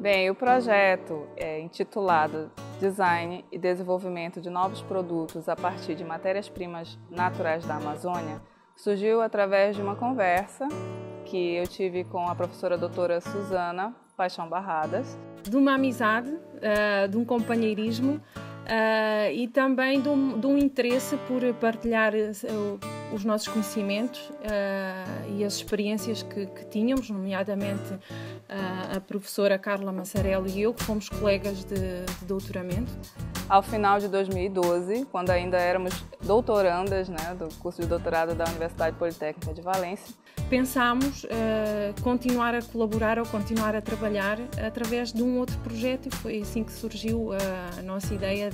Bem, o projeto é intitulado Design e Desenvolvimento de Novos Produtos a partir de matérias-primas naturais da Amazônia surgiu através de uma conversa que eu tive com a professora doutora Suzana Paixão Barradas. De uma amizade, de um companheirismo e também de um interesse por partilhar os nossos conhecimentos e as experiências que tínhamos, nomeadamente a professora Carla Massarello e eu, que fomos colegas de doutoramento. Ao final de 2012, quando ainda éramos doutorandas, né, do curso de doutorado da Universidade Politécnica de Valência, pensámos continuar a colaborar ou continuar a trabalhar através de um outro projeto e foi assim que surgiu a nossa ideia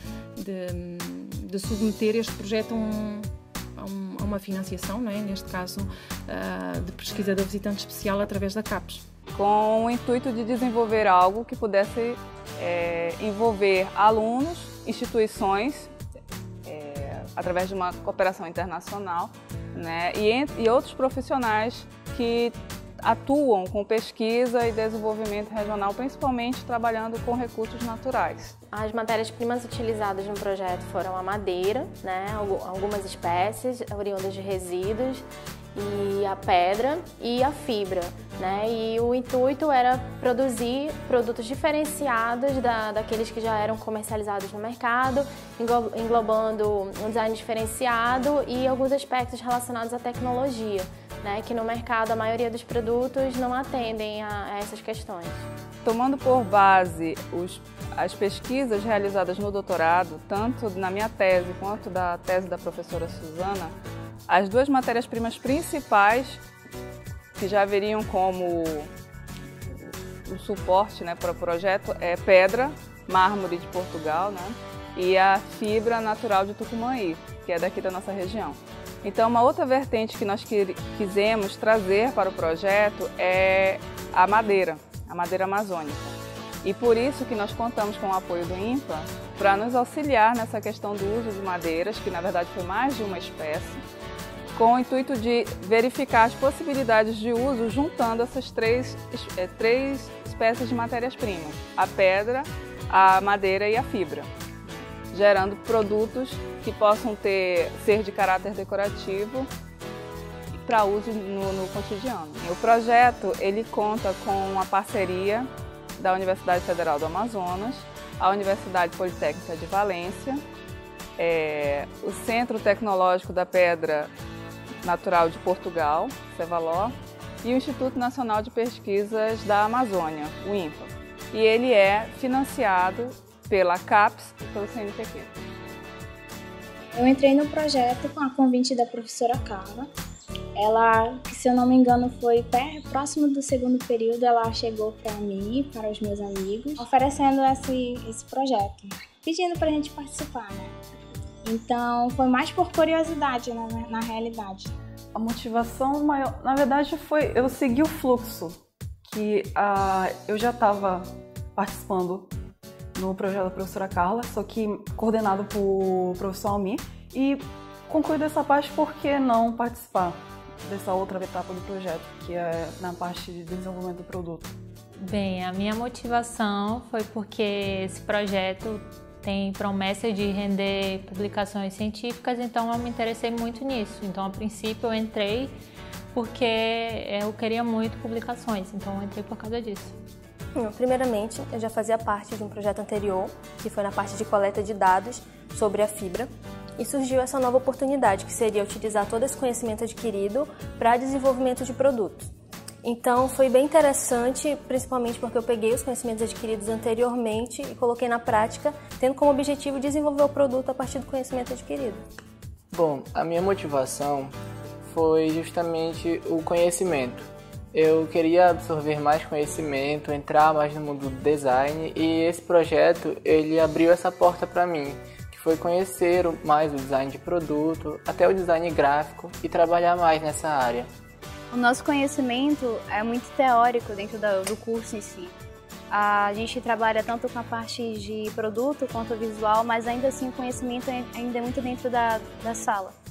de submeter este projeto a uma financiação, não é? Neste caso de pesquisa da visitante especial através da CAPES. Com o intuito de desenvolver algo que pudesse envolver alunos, instituições, através de uma cooperação internacional, né, e outros profissionais que atuam com pesquisa e desenvolvimento regional, principalmente trabalhando com recursos naturais. As matérias-primas utilizadas no projeto foram a madeira, né, algumas espécies oriundas de resíduos, e a pedra e a fibra, né? E o intuito era produzir produtos diferenciados daqueles que já eram comercializados no mercado, englobando um design diferenciado e alguns aspectos relacionados à tecnologia, né? Que no mercado a maioria dos produtos não atendem a essas questões. Tomando por base as pesquisas realizadas no doutorado, tanto na minha tese quanto da tese da professora Suzana, as duas matérias-primas principais que já veriam como o suporte, né, para o projeto é pedra, mármore de Portugal, né, e a fibra natural de Tucumãí, que é daqui da nossa região. Então, uma outra vertente que nós quisemos trazer para o projeto é a madeira amazônica. E por isso que nós contamos com o apoio do INPA para nos auxiliar nessa questão do uso de madeiras, que na verdade foi mais de uma espécie, com o intuito de verificar as possibilidades de uso juntando essas três espécies de matérias-primas, a pedra, a madeira e a fibra, gerando produtos que possam ser de caráter decorativo para uso no cotidiano. O projeto ele conta com a parceria da Universidade Federal do Amazonas, a Universidade Politécnica de Valência, o Centro Tecnológico da Pedra Natural de Portugal, CEVALOR, e o Instituto Nacional de Pesquisas da Amazônia, o INPA. E ele é financiado pela CAPES e pelo CNPq. Eu entrei no projeto com a convite da professora Carla. Ela, se eu não me engano, foi próximo do segundo período, ela chegou para mim e para os meus amigos, oferecendo esse projeto, pedindo para a gente participar, né? Então, foi mais por curiosidade, na realidade. A motivação maior, na verdade, foi eu seguir o fluxo, que eu já estava participando no projeto da professora Carla, só que coordenado por professor Almir, e concluído essa parte, por que não participar dessa outra etapa do projeto, que é na parte de desenvolvimento do produto? Bem, a minha motivação foi porque esse projeto tem promessa de render publicações científicas, então eu me interessei muito nisso. Então, a princípio, eu entrei porque eu queria muito publicações, então eu entrei por causa disso. Primeiramente, eu já fazia parte de um projeto anterior, que foi na parte de coleta de dados sobre a fibra, e surgiu essa nova oportunidade, que seria utilizar todo esse conhecimento adquirido para desenvolvimento de produtos. Então foi bem interessante, principalmente porque eu peguei os conhecimentos adquiridos anteriormente e coloquei na prática, tendo como objetivo desenvolver o produto a partir do conhecimento adquirido. Bom, a minha motivação foi justamente o conhecimento. Eu queria absorver mais conhecimento, entrar mais no mundo do design e esse projeto ele abriu essa porta para mim, que foi conhecer mais o design de produto, até o design gráfico e trabalhar mais nessa área. O nosso conhecimento é muito teórico dentro do curso em si. A gente trabalha tanto com a parte de produto quanto visual, mas ainda assim o conhecimento ainda é muito dentro da sala.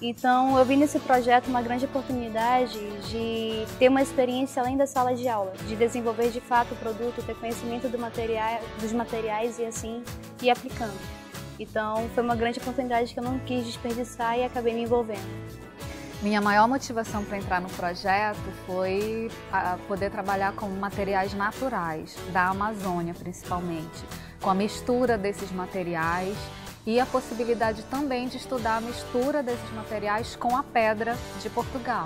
Então, eu vi nesse projeto uma grande oportunidade de ter uma experiência além da sala de aula, de desenvolver de fato o produto, ter conhecimento dos materiais e assim ir aplicando. Então, foi uma grande oportunidade que eu não quis desperdiçar e acabei me envolvendo. Minha maior motivação para entrar no projeto foi poder trabalhar com materiais naturais, da Amazônia principalmente, com a mistura desses materiais e a possibilidade também de estudar a mistura desses materiais com a pedra de Portugal.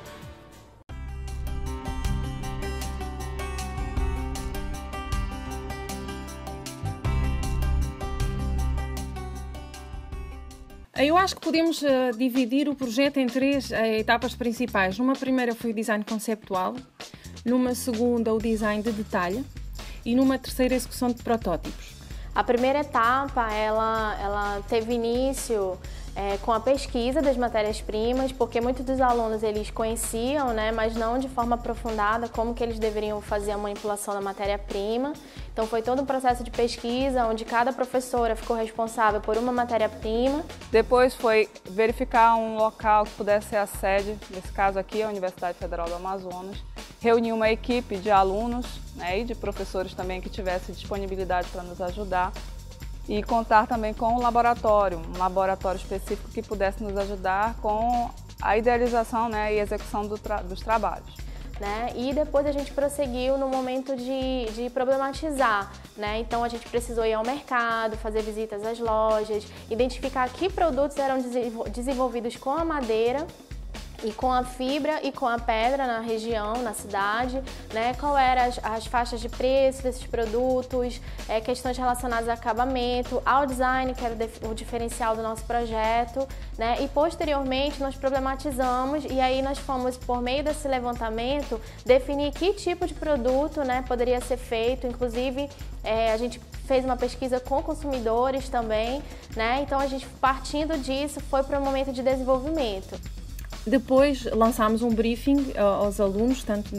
Eu acho que podemos dividir o projeto em 3 etapas principais. Numa primeira foi o design conceptual, numa segunda o design de detalhe e numa terceira a execução de protótipos. A primeira etapa, ela teve início com a pesquisa das matérias-primas, porque muitos dos alunos eles conheciam, né, mas não de forma aprofundada como que eles deveriam fazer a manipulação da matéria-prima. Então foi todo um processo de pesquisa, onde cada professora ficou responsável por uma matéria-prima. Depois foi verificar um local que pudesse ser a sede, nesse caso aqui a Universidade Federal do Amazonas, reunir uma equipe de alunos, né, e de professores também que tivesse disponibilidade para nos ajudar e contar também com um laboratório específico que pudesse nos ajudar com a idealização, né, e execução dos trabalhos. Né? E depois a gente prosseguiu no momento de problematizar, né? Então a gente precisou ir ao mercado, fazer visitas às lojas, identificar que produtos eram desenvolvidos com a madeira e com a fibra e com a pedra na região, na cidade, né? Qual eram as faixas de preço desses produtos, questões relacionadas ao acabamento, ao design, que era o diferencial do nosso projeto, né? E posteriormente nós problematizamos e aí nós fomos, por meio desse levantamento, definir que tipo de produto, né, poderia ser feito. Inclusive, a gente fez uma pesquisa com consumidores também, né? Então a gente, partindo disso, foi para o momento de desenvolvimento. Depois lançámos um briefing aos alunos, tanto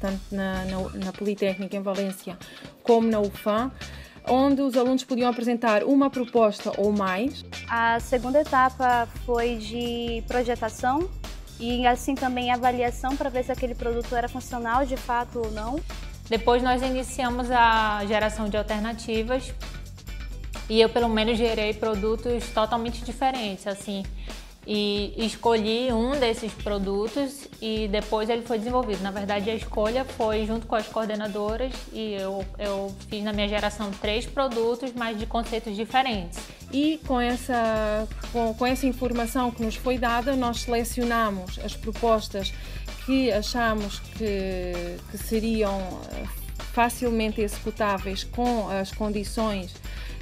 na Politécnica em Valência como na UFAM, onde os alunos podiam apresentar uma proposta ou mais. A segunda etapa foi de projetação e assim também avaliação para ver se aquele produto era funcional de fato ou não. Depois nós iniciamos a geração de alternativas e eu pelo menos gerei produtos totalmente diferentes, assim. E escolhi um desses produtos e depois ele foi desenvolvido. Na verdade, a escolha foi junto com as coordenadoras e eu fiz na minha geração 3 produtos, mas de conceitos diferentes. E com essa informação que nos foi dada, nós selecionamos as propostas que achamos que seriam facilmente executáveis com as condições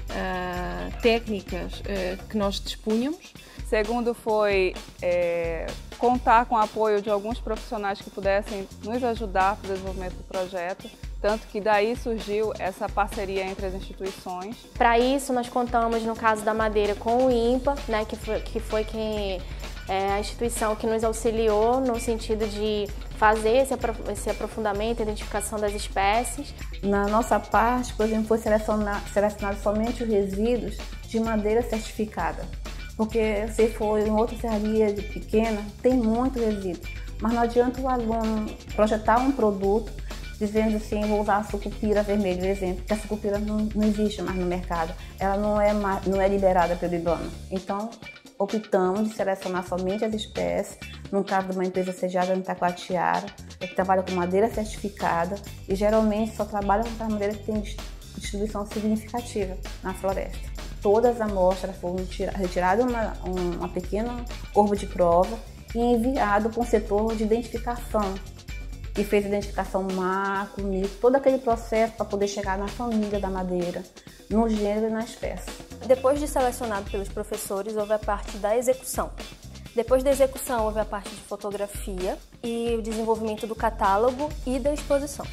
técnicas que nós dispunhamos. Segundo foi contar com o apoio de alguns profissionais que pudessem nos ajudar no desenvolvimento do projeto, tanto que daí surgiu essa parceria entre as instituições. Para isso nós contamos, no caso da madeira, com o INPA, né, que foi a instituição que nos auxiliou no sentido de fazer esse aprofundamento, identificação das espécies. Na nossa parte, por exemplo, foi selecionado somente os resíduos de madeira certificada. Porque se for em outra serraria pequena, tem muito resíduo. Mas não adianta o aluno projetar um produto dizendo assim, vou usar a sucupira vermelha, por exemplo, porque a sucupira não existe mais no mercado. Ela não é liberada pelo IBAMA. Então, optamos de selecionar somente as espécies, no caso de uma empresa sediada em Itacoatiara, que trabalha com madeira certificada e geralmente só trabalha com madeira que tem distribuição significativa na floresta. Todas as amostras foram retiradas uma pequena corpo de prova e enviado para um setor de identificação, que fez a identificação macro, micro, todo aquele processo para poder chegar na família da madeira, no gênero e na espécie. Depois de selecionado pelos professores, houve a parte da execução. Depois da execução, houve a parte de fotografia e o desenvolvimento do catálogo e da exposição.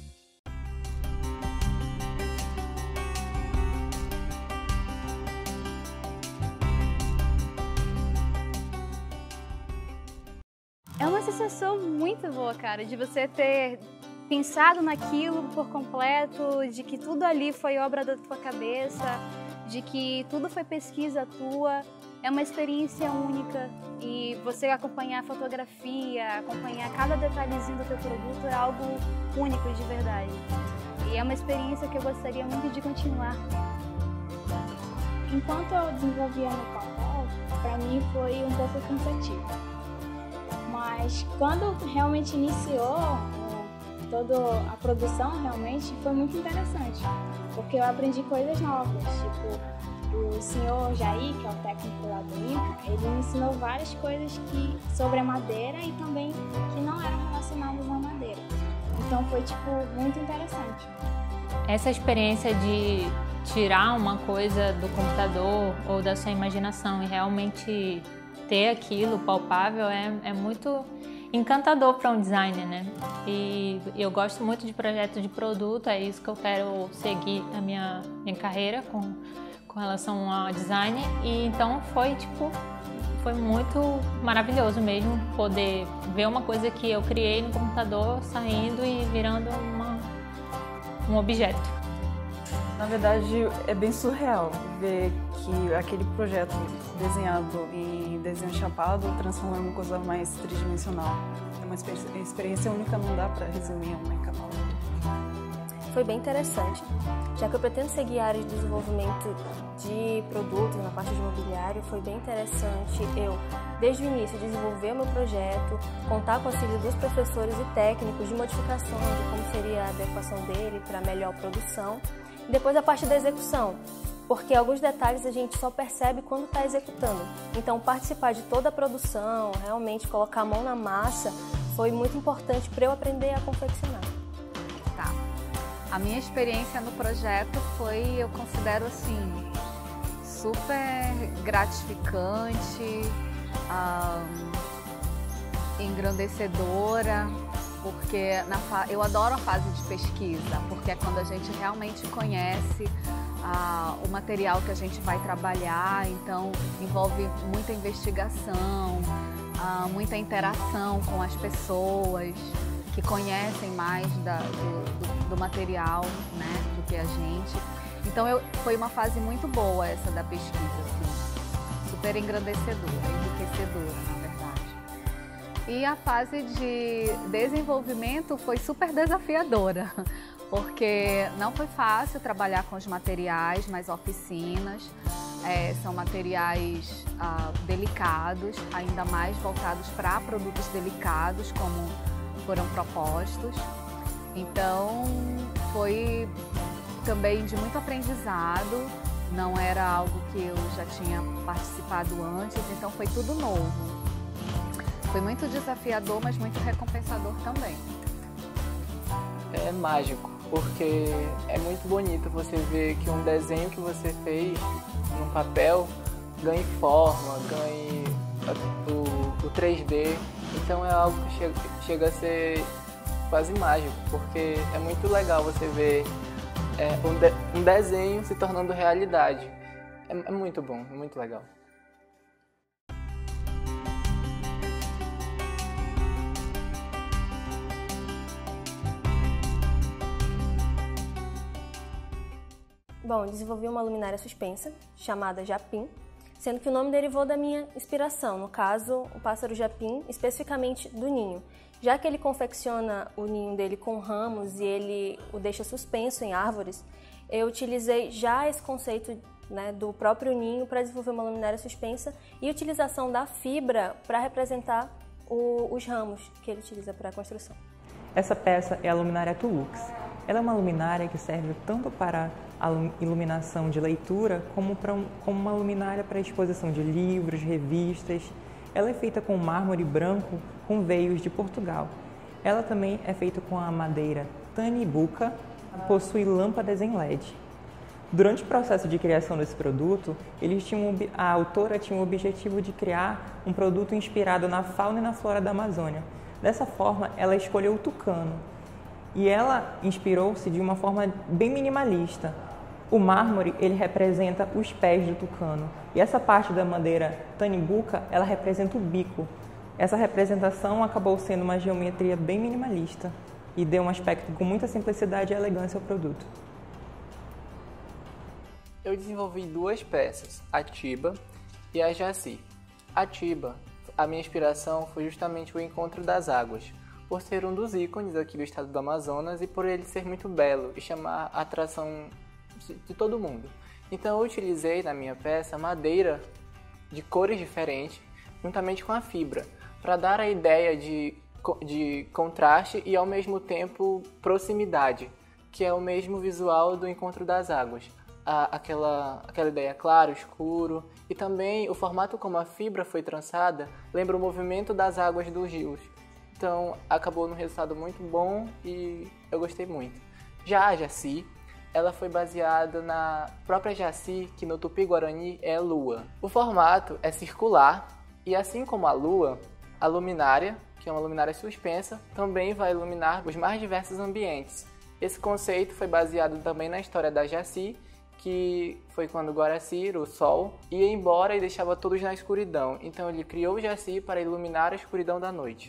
É uma sensação muito boa, cara, de você ter pensado naquilo por completo, de que tudo ali foi obra da tua cabeça. de que tudo foi pesquisa tua, é uma experiência única e você acompanhar a fotografia, acompanhar cada detalhezinho do teu produto é algo único de verdade. E é uma experiência que eu gostaria muito de continuar. Enquanto eu desenvolvia no papel, para mim foi um pouco cansativo. Mas quando realmente iniciou toda a produção, realmente foi muito interessante, porque eu aprendi coisas novas, tipo o senhor Jair, que é o técnico lá do INPA, ele me ensinou várias coisas sobre a madeira e também que não eram relacionadas à madeira. Então foi muito interessante. Essa experiência de tirar uma coisa do computador ou da sua imaginação e realmente ter aquilo palpável é muito encantador para um designer, né? E eu gosto muito de projetos de produto, é isso que eu quero seguir a minha carreira com relação ao design. E então foi muito maravilhoso mesmo poder ver uma coisa que eu criei no computador saindo e virando um objeto. Na verdade, é bem surreal ver que aquele projeto desenhado em desenho chapado transforma em uma coisa mais tridimensional. É uma experiência única, não dá para resumir uma em cada Foi bem interessante, já que eu pretendo seguir a área de desenvolvimento de produtos na parte de mobiliário. Foi bem interessante eu, desde o início, desenvolver o meu projeto, contar com o auxílio dos professores e técnicos de modificação de como seria a adequação dele para melhor produção. E depois a parte da execução, porque alguns detalhes a gente só percebe quando está executando. Então participar de toda a produção, realmente colocar a mão na massa, foi muito importante para eu aprender a confeccionar. Tá. A minha experiência no projeto foi, eu considero assim, super gratificante, engrandecedora, porque eu adoro a fase de pesquisa, porque é quando a gente realmente conhece o material que a gente vai trabalhar, então envolve muita investigação, muita interação com as pessoas que conhecem mais do material, né, do que a gente. Então foi uma fase muito boa essa da pesquisa, assim, super engrandecedora, enriquecedora, na verdade. E a fase de desenvolvimento foi super desafiadora, porque não foi fácil trabalhar com os materiais nas oficinas. São materiais delicados, ainda mais voltados para produtos delicados, como foram propostos. Então, foi também de muito aprendizado, não era algo que eu já tinha participado antes, então foi tudo novo. Foi muito desafiador, mas muito recompensador também. É mágico, porque é muito bonito você ver que um desenho que você fez num papel ganhe forma, ganhe o 3D. Então é algo que chega a ser quase mágico, porque é muito legal você ver um desenho se tornando realidade. É muito bom, é muito legal. Bom, eu desenvolvi uma luminária suspensa, chamada Japim, sendo que o nome derivou da minha inspiração, no caso, o pássaro japim, especificamente do ninho. Já que ele confecciona o ninho dele com ramos e ele o deixa suspenso em árvores, eu utilizei já esse conceito, né, do próprio ninho para desenvolver uma luminária suspensa e utilização da fibra para representar os ramos que ele utiliza para a construção. Essa peça é a luminária Tulux. Ela é uma luminária que serve tanto para a iluminação de leitura como uma luminária para exposição de livros, revistas. Ela é feita com mármore branco com veios de Portugal. Ela também é feita com a madeira Tanibuca, possui lâmpadas em LED. Durante o processo de criação desse produto, a autora tinha o objetivo de criar um produto inspirado na fauna e na flora da Amazônia. Dessa forma, ela escolheu o tucano. E ela inspirou-se de uma forma bem minimalista. O mármore, ele representa os pés do tucano. E essa parte da madeira Tanibuca, ela representa o bico. Essa representação acabou sendo uma geometria bem minimalista e deu um aspecto com muita simplicidade e elegância ao produto. eu desenvolvi 2 peças, a Tiba e a Jaci. A Tiba, a minha inspiração foi justamente o encontro das águas, por ser um dos ícones aqui do estado do Amazonas e por ele ser muito belo e chamar a atração de todo mundo. Então eu utilizei na minha peça madeira de cores diferentes, juntamente com a fibra, para dar a ideia de contraste e ao mesmo tempo proximidade, que é o mesmo visual do encontro das águas. Aquela ideia claro, escuro, e também o formato como a fibra foi trançada lembra o movimento das águas dos rios. Então acabou num resultado muito bom e eu gostei muito. Já a Jaci, ela foi baseada na própria Jaci, que no Tupi-Guarani é lua. O formato é circular e assim como a lua, a luminária, que é uma luminária suspensa, também vai iluminar os mais diversos ambientes. Esse conceito foi baseado também na história da Jaci, que foi quando Guaraci, o sol, ia embora e deixava todos na escuridão. Então ele criou o Jaci para iluminar a escuridão da noite.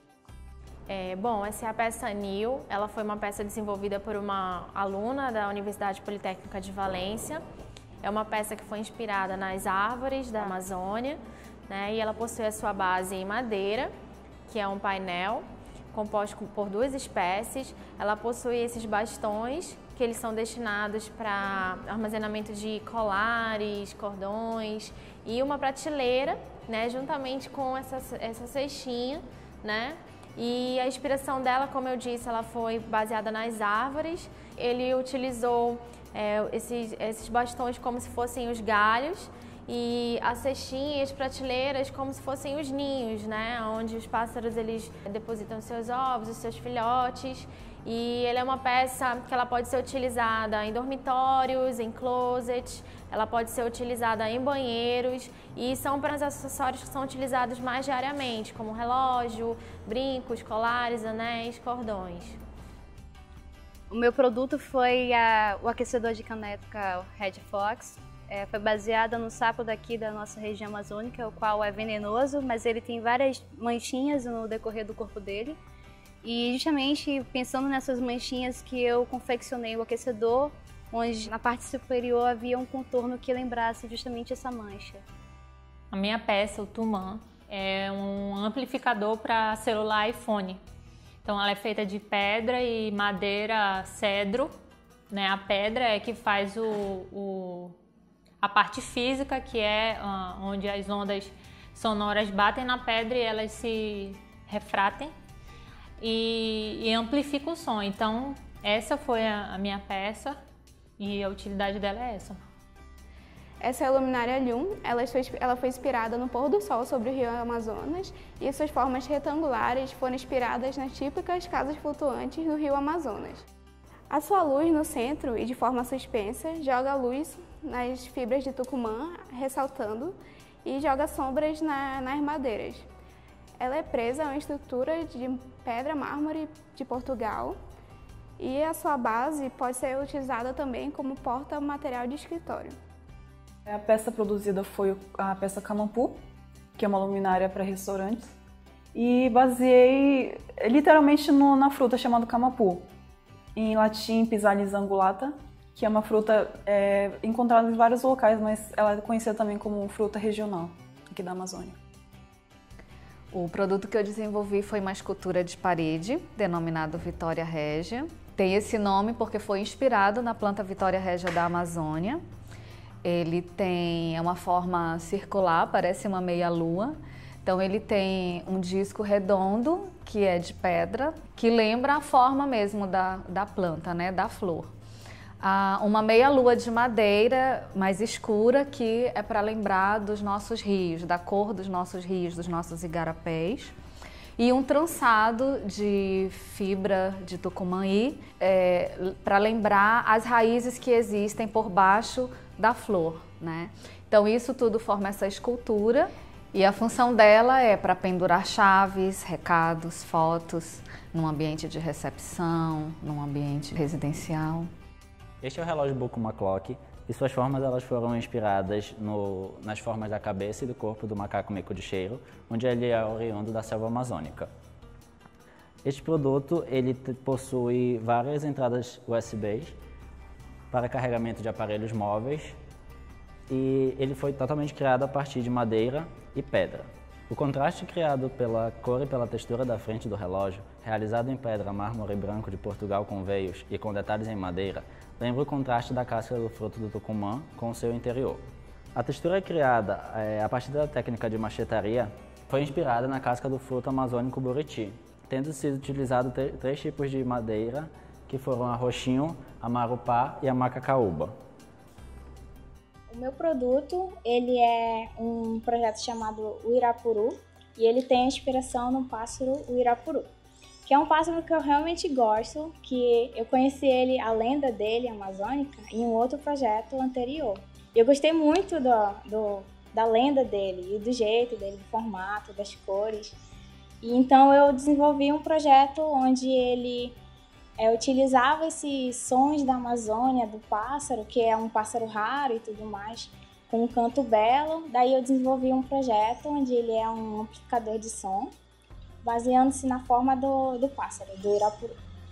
Bom, essa é a peça Nil. Ela foi uma peça desenvolvida por uma aluna da Universidade Politécnica de Valência. É uma peça que foi inspirada nas árvores da Amazônia, né? E ela possui a sua base em madeira, que é um painel composto por 2 espécies. Ela possui esses bastões, que eles são destinados para armazenamento de colares, cordões, e uma prateleira, né, juntamente com essa cestinha, né? E a inspiração dela, como eu disse, ela foi baseada nas árvores. Ele utilizou esses bastões como se fossem os galhos e a cestinha e as prateleiras como se fossem os ninhos, né? Onde os pássaros eles depositam seus ovos, os seus filhotes. E ele é uma peça que ela pode ser utilizada em dormitórios, em closets, ela pode ser utilizada em banheiros e são para os acessórios que são utilizados mais diariamente, como relógio, brincos, colares, anéis, cordões. O meu produto foi o aquecedor de caneca Red Fox. Foi baseada no sapo daqui da nossa região amazônica, o qual é venenoso, mas ele tem várias manchinhas no decorrer do corpo dele. E justamente pensando nessas manchinhas que eu confeccionei o aquecedor, onde na parte superior havia um contorno que lembrasse justamente essa mancha. A minha peça, o Tumã, é um amplificador para celular iPhone. Então ela é feita de pedra e madeira cedro, né? A pedra é que faz a parte física, que é onde as ondas sonoras batem na pedra e elas se refratem e amplifica o som. Então essa foi a minha peça e a utilidade dela é essa. Essa é a luminária Lhum. Ela foi inspirada no pôr do sol sobre o rio Amazonas e suas formas retangulares foram inspiradas nas típicas casas flutuantes do rio Amazonas. A sua luz no centro e de forma suspensa joga luz nas fibras de Tucumã, ressaltando, e joga sombras nas madeiras. Ela é presa a uma estrutura de pedra mármore de Portugal e a sua base pode ser utilizada também como porta-material de escritório. A peça produzida foi a peça Camampu, que é uma luminária para restaurantes, e baseei literalmente na fruta chamada Camampu, em latim Physalis angulata, que é uma fruta encontrada em vários locais, mas ela é conhecida também como fruta regional aqui da Amazônia. O produto que eu desenvolvi foi uma escultura de parede, denominado Vitória Régia. Tem esse nome porque foi inspirado na planta Vitória Régia da Amazônia. Ele é uma forma circular, parece uma meia-lua. Então ele tem um disco redondo, que é de pedra, que lembra a forma mesmo da planta, né, da flor. Uma meia-lua de madeira mais escura, que é para lembrar dos nossos rios, da cor dos nossos rios, dos nossos igarapés. E um trançado de fibra de tucumã-i, para lembrar as raízes que existem por baixo da flor, né? Então isso tudo forma essa escultura e a função dela é para pendurar chaves, recados, fotos, num ambiente de recepção, num ambiente residencial. Este é o relógio Bokuma Clock e suas formas elas foram inspiradas nas formas da cabeça e do corpo do macaco meco-de-cheiro, onde ele é oriundo da selva amazônica. Este produto ele possui várias entradas USB para carregamento de aparelhos móveis e ele foi totalmente criado a partir de madeira e pedra. O contraste criado pela cor e pela textura da frente do relógio, realizado em pedra, mármore branco de Portugal com veios e com detalhes em madeira, lembra o contraste da casca do fruto do tucumã com o seu interior. A textura criada a partir da técnica de machetaria foi inspirada na casca do fruto amazônico buriti, tendo sido utilizado 3 tipos de madeira, que foram a roxinho, a marupá e a macacaúba. O meu produto, ele é um projeto chamado Uirapuru, e ele tem a inspiração no pássaro Uirapuru, que é um pássaro que eu realmente gosto, que eu conheci ele, a lenda dele, amazônica, em um outro projeto anterior. Eu gostei muito da lenda dele, e do jeito dele, do formato, das cores. E então eu desenvolvi um projeto onde ele utilizava esses sons da Amazônia, do pássaro, que é um pássaro raro e tudo mais, com um canto belo. Daí eu desenvolvi um projeto onde ele é um amplificador de som, baseando-se na forma do pássaro, do Uirapuru.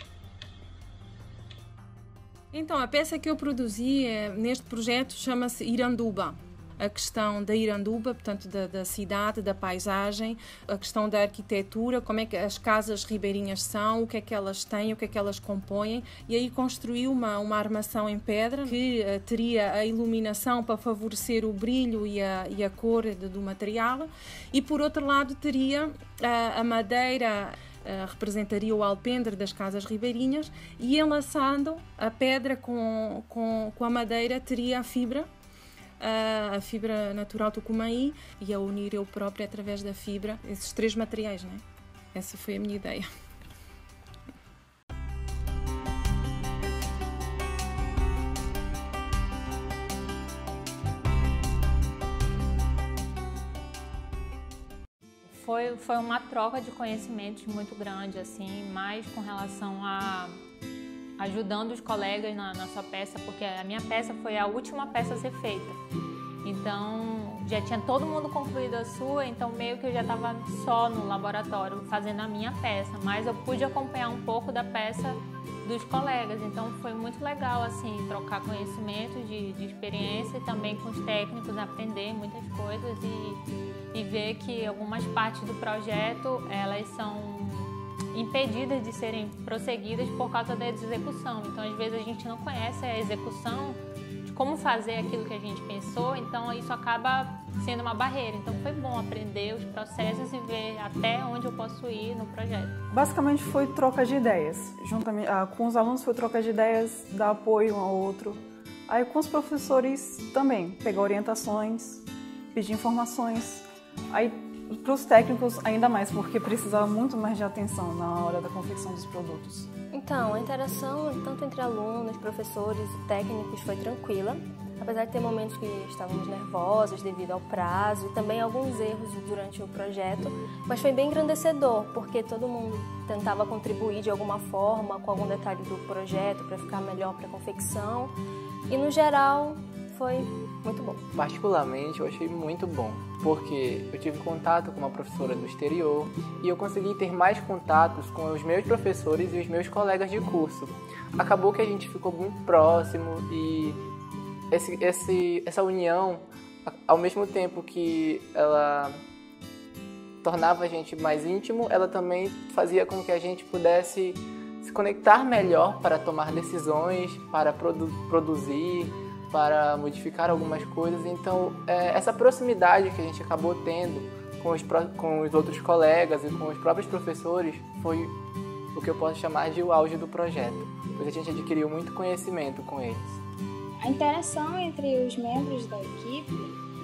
Então, a peça que eu produzi neste projeto chama-se Iranduba. A questão da Iranduba, portanto, da cidade, da paisagem, a questão da arquitetura, como é que as casas ribeirinhas são, o que é que elas têm, o que é que elas compõem, e aí construí uma armação em pedra que teria a iluminação para favorecer o brilho e a cor do material, e por outro lado teria a madeira, representaria o alpendre das casas ribeirinhas, e enlaçando a pedra com a madeira teria a fibra natural tucumaí, e a unir eu própria através da fibra, esses 3 materiais, né? Essa foi a minha ideia. Foi uma troca de conhecimentos muito grande, assim, mais com relação a ajudando os colegas na sua peça, porque a minha peça foi a última peça a ser feita. Então, já tinha todo mundo concluído a sua, então meio que eu já estava só no laboratório fazendo a minha peça, mas eu pude acompanhar um pouco da peça dos colegas, então foi muito legal, assim, trocar conhecimento de experiência e também com os técnicos, aprender muitas coisas e ver que algumas partes do projeto, elas são impedidas de serem prosseguidas por causa da execução. Então, às vezes, a gente não conhece a execução de como fazer aquilo que a gente pensou, então isso acaba sendo uma barreira. Então, foi bom aprender os processos e ver até onde eu posso ir no projeto. Basicamente, foi troca de ideias. Juntamente com os alunos, foi troca de ideias, dar apoio um ao outro. Aí, com os professores também, pegar orientações, pedir informações. Aí, para os técnicos ainda mais, porque precisava muito mais de atenção na hora da confecção dos produtos. Então, a interação tanto entre alunos, professores e técnicos foi tranquila, apesar de ter momentos que estávamos nervosos devido ao prazo e também alguns erros durante o projeto, mas foi bem engrandecedor, porque todo mundo tentava contribuir de alguma forma com algum detalhe do projeto para ficar melhor para a confecção, e no geral foi muito bom. Particularmente, eu achei muito bom, porque eu tive contato com uma professora do exterior e eu consegui ter mais contatos com os meus professores e os meus colegas de curso. Acabou que a gente ficou muito próximo e essa união, ao mesmo tempo que ela tornava a gente mais íntimo, ela também fazia com que a gente pudesse se conectar melhor para tomar decisões, para produzir, para modificar algumas coisas. Então, essa proximidade que a gente acabou tendo com os outros colegas e com os próprios professores foi o que eu posso chamar de o auge do projeto, pois a gente adquiriu muito conhecimento com eles. A interação entre os membros da equipe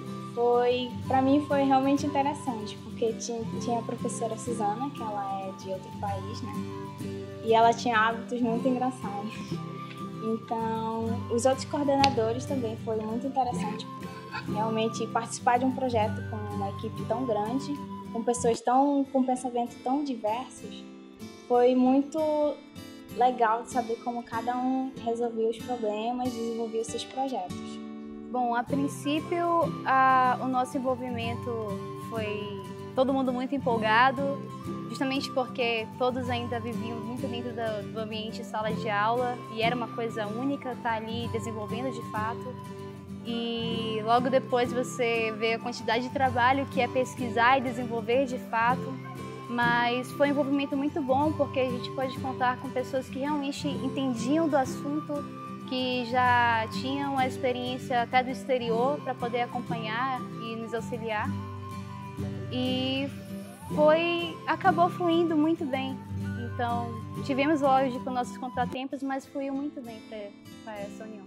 para mim foi realmente interessante, porque tinha a professora Suzana, que ela é de outro país, né? E ela tinha hábitos muito engraçados. Então, os outros coordenadores também foi muito interessante. Realmente, participar de um projeto com uma equipe tão grande, com pessoas com pensamentos tão diversos, foi muito legal de saber como cada um resolvia os problemas, desenvolvia os seus projetos. Bom, a princípio, o nosso envolvimento foi todo mundo muito empolgado, justamente porque todos ainda viviam muito dentro do ambiente sala de aula e era uma coisa única estar ali desenvolvendo de fato. e logo depois você vê a quantidade de trabalho que é pesquisar e desenvolver de fato. Mas foi um envolvimento muito bom, porque a gente pode contar com pessoas que realmente entendiam do assunto, que já tinham a experiência até do exterior para poder acompanhar e nos auxiliar. E acabou fluindo muito bem. Então, tivemos, lógico, nossos contratempos, mas fluiu muito bem para essa união.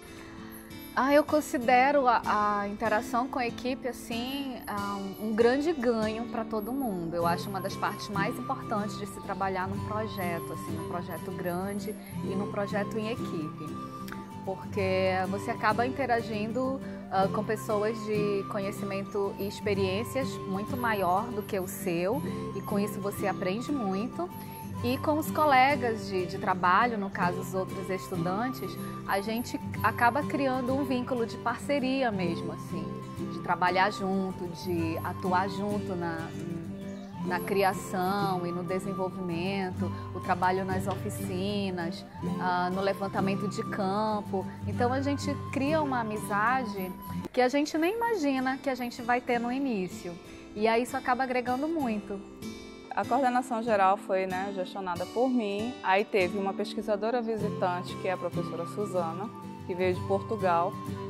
Eu considero a interação com a equipe assim um grande ganho para todo mundo. Eu acho uma das partes mais importantes de se trabalhar num projeto, assim, num projeto grande e num projeto em equipe, porque você acaba interagindo com pessoas de conhecimento e experiências muito maior do que o seu, e com isso você aprende muito. E com os colegas de trabalho, no caso os outros estudantes, a gente acaba criando um vínculo de parceria mesmo, assim, de trabalhar junto, de atuar junto na criação e no desenvolvimento, o trabalho nas oficinas, no levantamento de campo. Então a gente cria uma amizade que a gente nem imagina que a gente vai ter no início. E aí isso acaba agregando muito. A coordenação geral foi gestionada por mim, aí teve uma pesquisadora visitante, que é a professora Suzana, que veio de Portugal,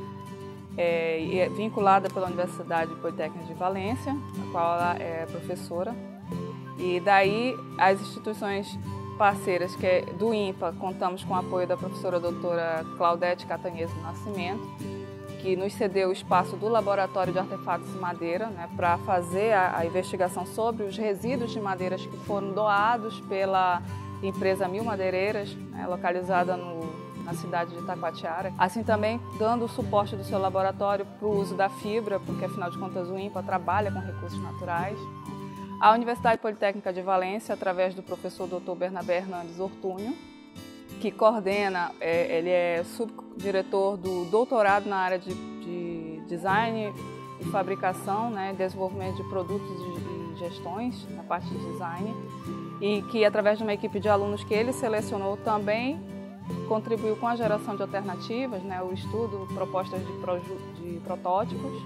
e é vinculada pela Universidade Politécnica de Valência, a qual ela é professora. E daí as instituições parceiras, que é do INPA, contamos com o apoio da professora doutora Claudete Catanhese do Nascimento, que nos cedeu o espaço do Laboratório de Artefatos de Madeira, para fazer a investigação sobre os resíduos de madeiras que foram doados pela empresa Mil Madeireiras, localizada na cidade de Itacoatiara. Assim também dando o suporte do seu laboratório para o uso da fibra, porque afinal de contas o INPA trabalha com recursos naturais. A Universidade Politécnica de Valência, através do professor Dr. Bernabé Hernandes Ortúnio, que coordena, ele é subdiretor do doutorado na área de design e fabricação, desenvolvimento de produtos e gestões, na parte de design, e que através de uma equipe de alunos que ele selecionou também contribuiu com a geração de alternativas, o estudo, propostas de protótipos,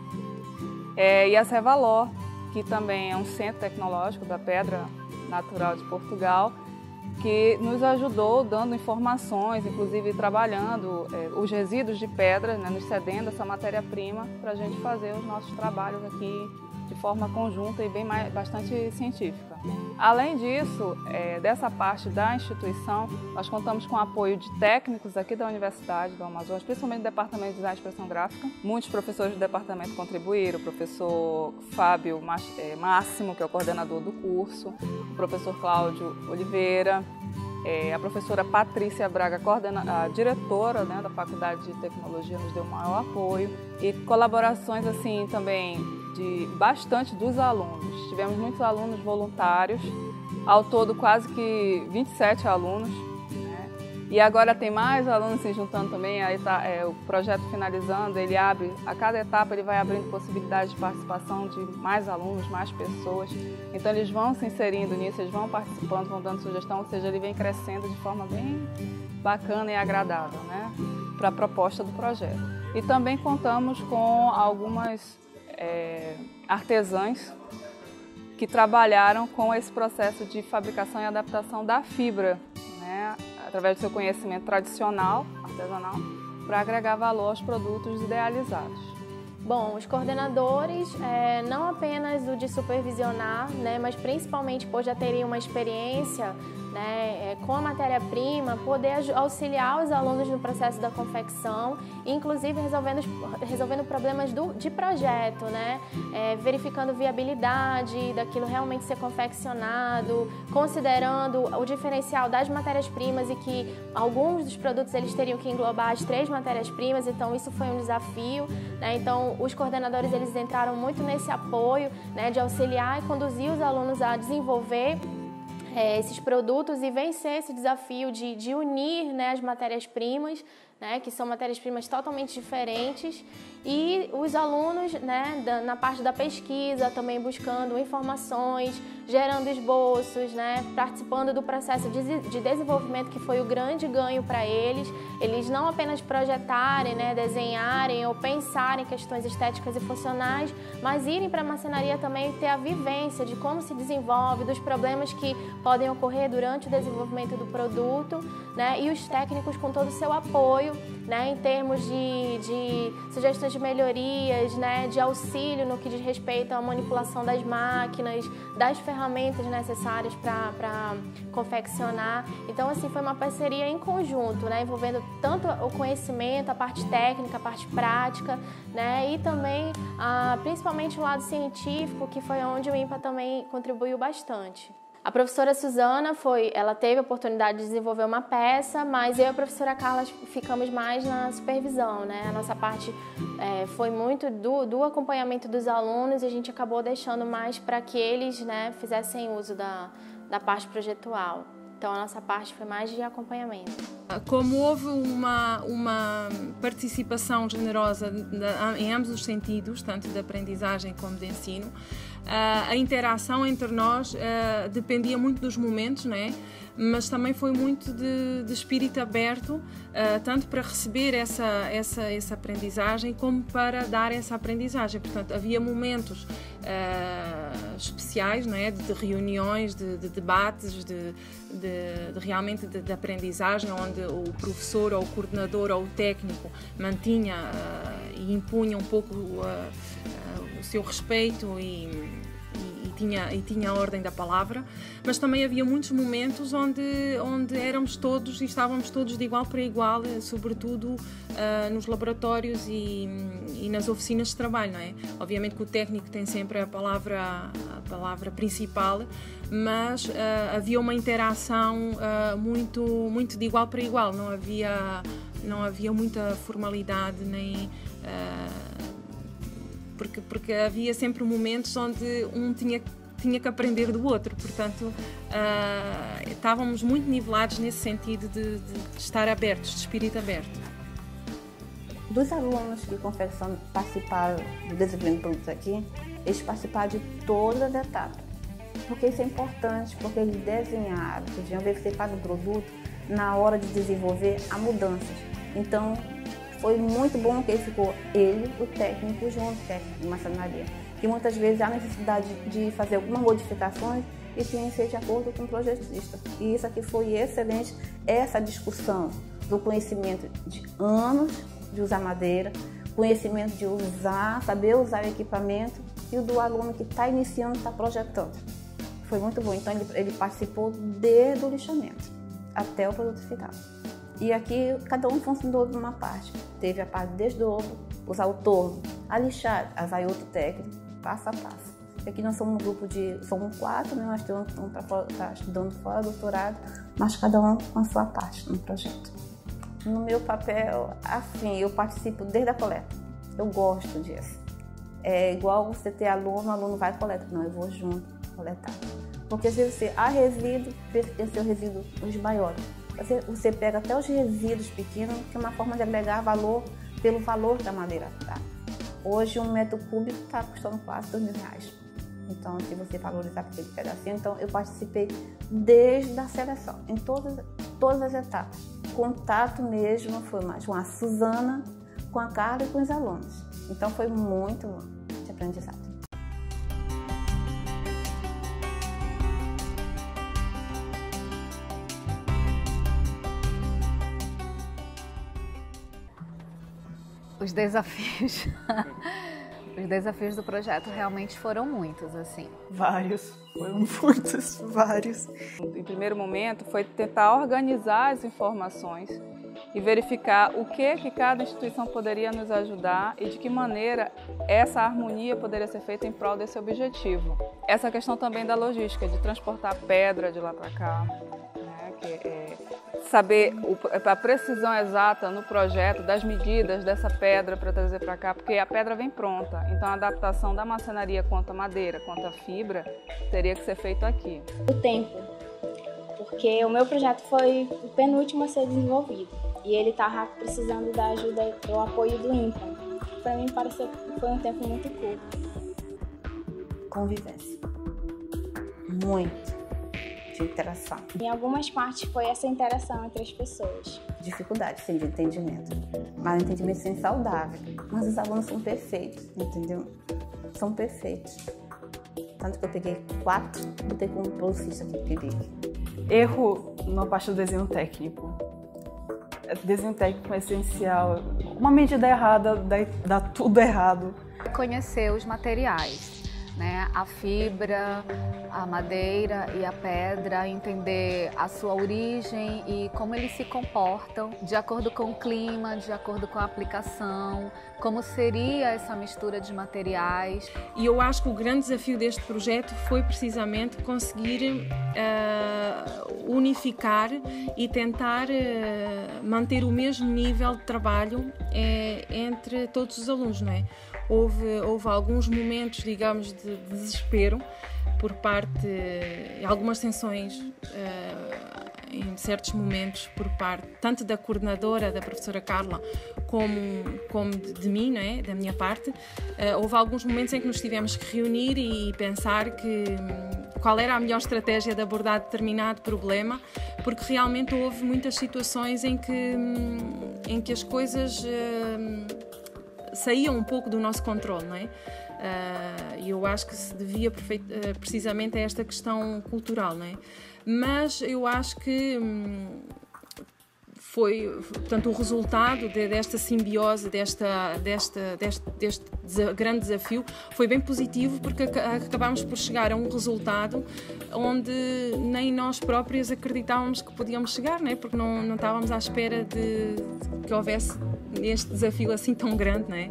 e a Cevalor, que também é um centro tecnológico da pedra natural de Portugal, que nos ajudou dando informações, inclusive trabalhando os resíduos de pedra, nos cedendo essa matéria-prima para a gente fazer os nossos trabalhos aqui de forma conjunta e bastante científica. Além disso, dessa parte da instituição, nós contamos com o apoio de técnicos aqui da Universidade do Amazonas, principalmente do Departamento de Design e Expressão Gráfica. Muitos professores do departamento contribuíram, o professor Fábio Máximo, que é o coordenador do curso, o professor Cláudio Oliveira, a professora Patrícia Braga, a diretora da Faculdade de Tecnologia, nos deu o maior apoio, e colaborações assim também bastante dos alunos. Tivemos muitos alunos voluntários, ao todo quase que 27 alunos, e agora tem mais alunos se juntando também. Aí tá, o projeto finalizando, ele abre, a cada etapa ele vai abrindo possibilidade de participação de mais alunos, mais pessoas. Então eles vão se inserindo nisso, eles vão participando, vão dando sugestão, ou seja, ele vem crescendo de forma bem bacana e agradável, para a proposta do projeto. E também contamos com algumas artesãs que trabalharam com esse processo de fabricação e adaptação da fibra, através do seu conhecimento tradicional, artesanal, para agregar valor aos produtos idealizados. Bom, os coordenadores, não apenas o de supervisionar, mas principalmente por já terem uma experiência com a matéria-prima, poder auxiliar os alunos no processo da confecção, inclusive resolvendo problemas de projeto, verificando viabilidade daquilo realmente ser confeccionado, considerando o diferencial das matérias-primas e que alguns dos produtos eles teriam que englobar as 3 matérias-primas, então isso foi um desafio. Então os coordenadores eles entraram muito nesse apoio de auxiliar e conduzir os alunos a desenvolver esses produtos e vencer esse desafio de unir as matérias-primas, que são matérias-primas totalmente diferentes, E os alunos, né, na parte da pesquisa, também buscando informações, gerando esboços, né, participando do processo de desenvolvimento, que foi o grande ganho para eles. Eles não apenas projetarem, né, desenharem ou pensarem questões estéticas e funcionais, mas irem para a marcenaria também ter a vivência de como se desenvolve, dos problemas que podem ocorrer durante o desenvolvimento do produto, né, e os técnicos com todo o seu apoio, né, em termos de sugestões de melhorias, né, de auxílio no que diz respeito à manipulação das máquinas, das ferramentas necessárias para confeccionar. Então, assim, foi uma parceria em conjunto, né, envolvendo tanto o conhecimento, a parte técnica, a parte prática, né, e também, principalmente o lado científico, que foi onde o INPA também contribuiu bastante. A professora Suzana ela teve a oportunidade de desenvolver uma peça, mas eu e a professora Carla ficamos mais na supervisão, né? A nossa parte foi muito do acompanhamento dos alunos e a gente acabou deixando mais para que eles, né, fizessem uso da parte projetual. Então, a nossa parte foi mais de acompanhamento. Como houve uma participação generosa em ambos os sentidos, tanto de aprendizagem como de ensino, a interação entre nós dependia muito dos momentos, né? Mas também foi muito de espírito aberto, tanto para receber essa aprendizagem como para dar essa aprendizagem. Portanto, havia momentos especiais, não é? De reuniões, de debates, realmente de aprendizagem, onde o professor ou o coordenador ou o técnico mantinha e impunha um pouco o seu respeito e tinha a ordem da palavra, mas também havia muitos momentos onde éramos todos e estávamos todos de igual para igual, sobretudo nos laboratórios e nas oficinas de trabalho, não é? Obviamente que o técnico tem sempre a palavra principal, mas havia uma interação muito de igual para igual, não havia muita formalidade nem porque havia sempre momentos onde um tinha que aprender do outro, portanto estávamos muito nivelados nesse sentido de estar abertos, de espírito aberto. Dos alunos que participaram do desenvolvimento de produtos aqui, eles participaram de todas as etapas, porque isso é importante, porque eles desenharam, eles iam verificar o produto na hora de desenvolver a mudanças. Então, foi muito bom que ele, o técnico, junto, o técnico de marcenaria, que muitas vezes há necessidade de fazer algumas modificações e tem que ser de acordo com o projetista. E isso aqui foi excelente, essa discussão do conhecimento de anos de usar madeira, conhecimento de saber usar o equipamento e o do aluno que está iniciando, está projetando. Foi muito bom, então ele participou desde o lixamento até o produto final. E aqui cada um funcionou de uma parte. Teve a parte desde o ovo, usar o torno, a lixar, a vai outro técnico, passo a passo. E aqui nós somos um grupo somos 4, né? Nós temos um está estudando fora, doutorado, mas cada um com a sua parte no projeto. No meu papel, assim, eu participo desde a coleta. Eu gosto disso. É igual você ter aluno, o aluno vai e coleta. Não, eu vou junto coletar. Porque se você há resíduo, esse é o resíduo os maiores. Você pega até os resíduos pequenos, que é uma forma de agregar valor pelo valor da madeira. Tá? Hoje, 1 metro cúbico está custando quase R$2.000. Então, se você valorizar aquele pedacinho, então eu participei desde a seleção, em todas as etapas. Contato mesmo foi mais com a Suzana, com a Carla e com os alunos. Então, foi muito bom de aprendizado. Os desafios do projeto realmente foram muitos, assim. Vários, foram muitos, vários. Em primeiro momento foi tentar organizar as informações e verificar o que cada instituição poderia nos ajudar e de que maneira essa harmonia poderia ser feita em prol desse objetivo. Essa questão também da logística, de transportar pedra de lá para cá, né, saber a precisão exata no projeto das medidas dessa pedra para trazer para cá, porque a pedra vem pronta. Então a adaptação da marcenaria quanto a madeira, quanto a fibra, teria que ser feito aqui. O tempo, porque o meu projeto foi o penúltimo a ser desenvolvido e ele estava precisando da ajuda, do apoio do INPA. para mim pareceu que foi um tempo muito curto. Convivência. Muito de interação. Em algumas partes foi essa interação entre as pessoas. Dificuldade, sim, de entendimento. Mas entendimento sim saudável. Mas os alunos são perfeitos, entendeu? São perfeitos. Tanto que eu peguei 4, botei como bolsista que peguei. Erro na parte do desenho técnico. Desenho técnico é essencial. Uma medida errada dá tudo errado. Conhecer os materiais, né? A fibra, a madeira e a pedra, entender a sua origem e como eles se comportam de acordo com o clima, de acordo com a aplicação, como seria essa mistura de materiais. E eu acho que o grande desafio deste projeto foi precisamente conseguir unificar e tentar manter o mesmo nível de trabalho entre todos os alunos, não é? Houve alguns momentos, digamos, de desespero por parte, algumas tensões em certos momentos por parte tanto da coordenadora, da professora Carla, como de mim, não é? Da minha parte. Houve alguns momentos em que nos tivemos que reunir e pensar qual era a melhor estratégia de abordar determinado problema, porque realmente houve muitas situações em que as coisas saíam um pouco do nosso controle, não é? E eu acho que se devia precisamente a esta questão cultural, não é? Mas eu acho que portanto, o resultado desta simbiose, deste grande desafio, foi bem positivo, porque acabámos por chegar a um resultado onde nem nós próprios acreditávamos que podíamos chegar, não é? Porque não estávamos à espera de que houvesse este desafio assim tão grande, não é?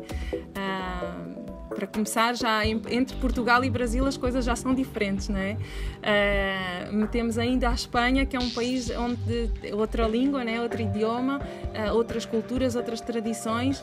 Para começar, já entre Portugal e Brasil as coisas já são diferentes, não é? Metemos ainda a Espanha, que é um país onde outra língua, né? Outro idioma, outras culturas, outras tradições,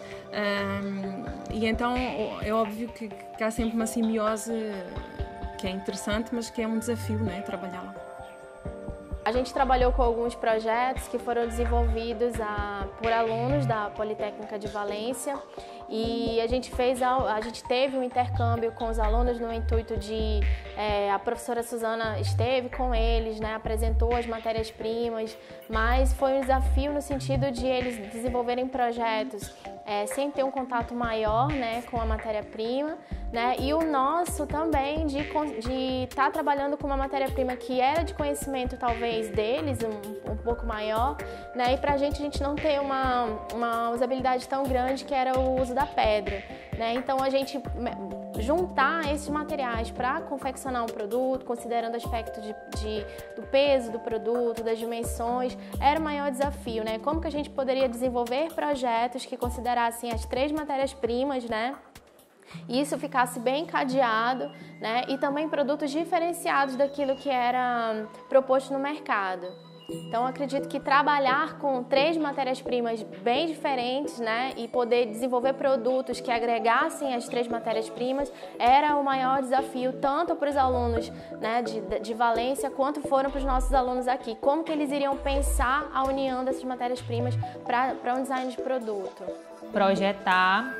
e então é óbvio que há sempre uma simbiose que é interessante, mas que é um desafio, né? Trabalhá-la. A gente trabalhou com alguns projetos que foram desenvolvidos por alunos da Politécnica de Valência, e a gente teve um intercâmbio com os alunos no intuito de a professora Suzana esteve com eles, né, apresentou as matérias-primas, mas foi um desafio no sentido de eles desenvolverem projetos sem ter um contato maior, né, com a matéria-prima, né, e o nosso também de estar trabalhando com uma matéria-prima que era de conhecimento talvez deles, um pouco maior, né, e pra gente a gente não ter uma usabilidade tão grande, que era o uso da pedra, né, então a gente juntar esses materiais para confeccionar um produto, considerando o aspecto do peso do produto, das dimensões, era o maior desafio, né? Como que a gente poderia desenvolver projetos que considerassem as 3 matérias-primas, né? E isso ficasse bem encadeado, né? E também produtos diferenciados daquilo que era proposto no mercado. Então, acredito que trabalhar com 3 matérias-primas bem diferentes, né, e poder desenvolver produtos que agregassem as 3 matérias-primas era o maior desafio, tanto para os alunos, né, de Valência, quanto foram para os nossos alunos aqui. Como que eles iriam pensar a união dessas matérias-primas para um design de produto? Projetar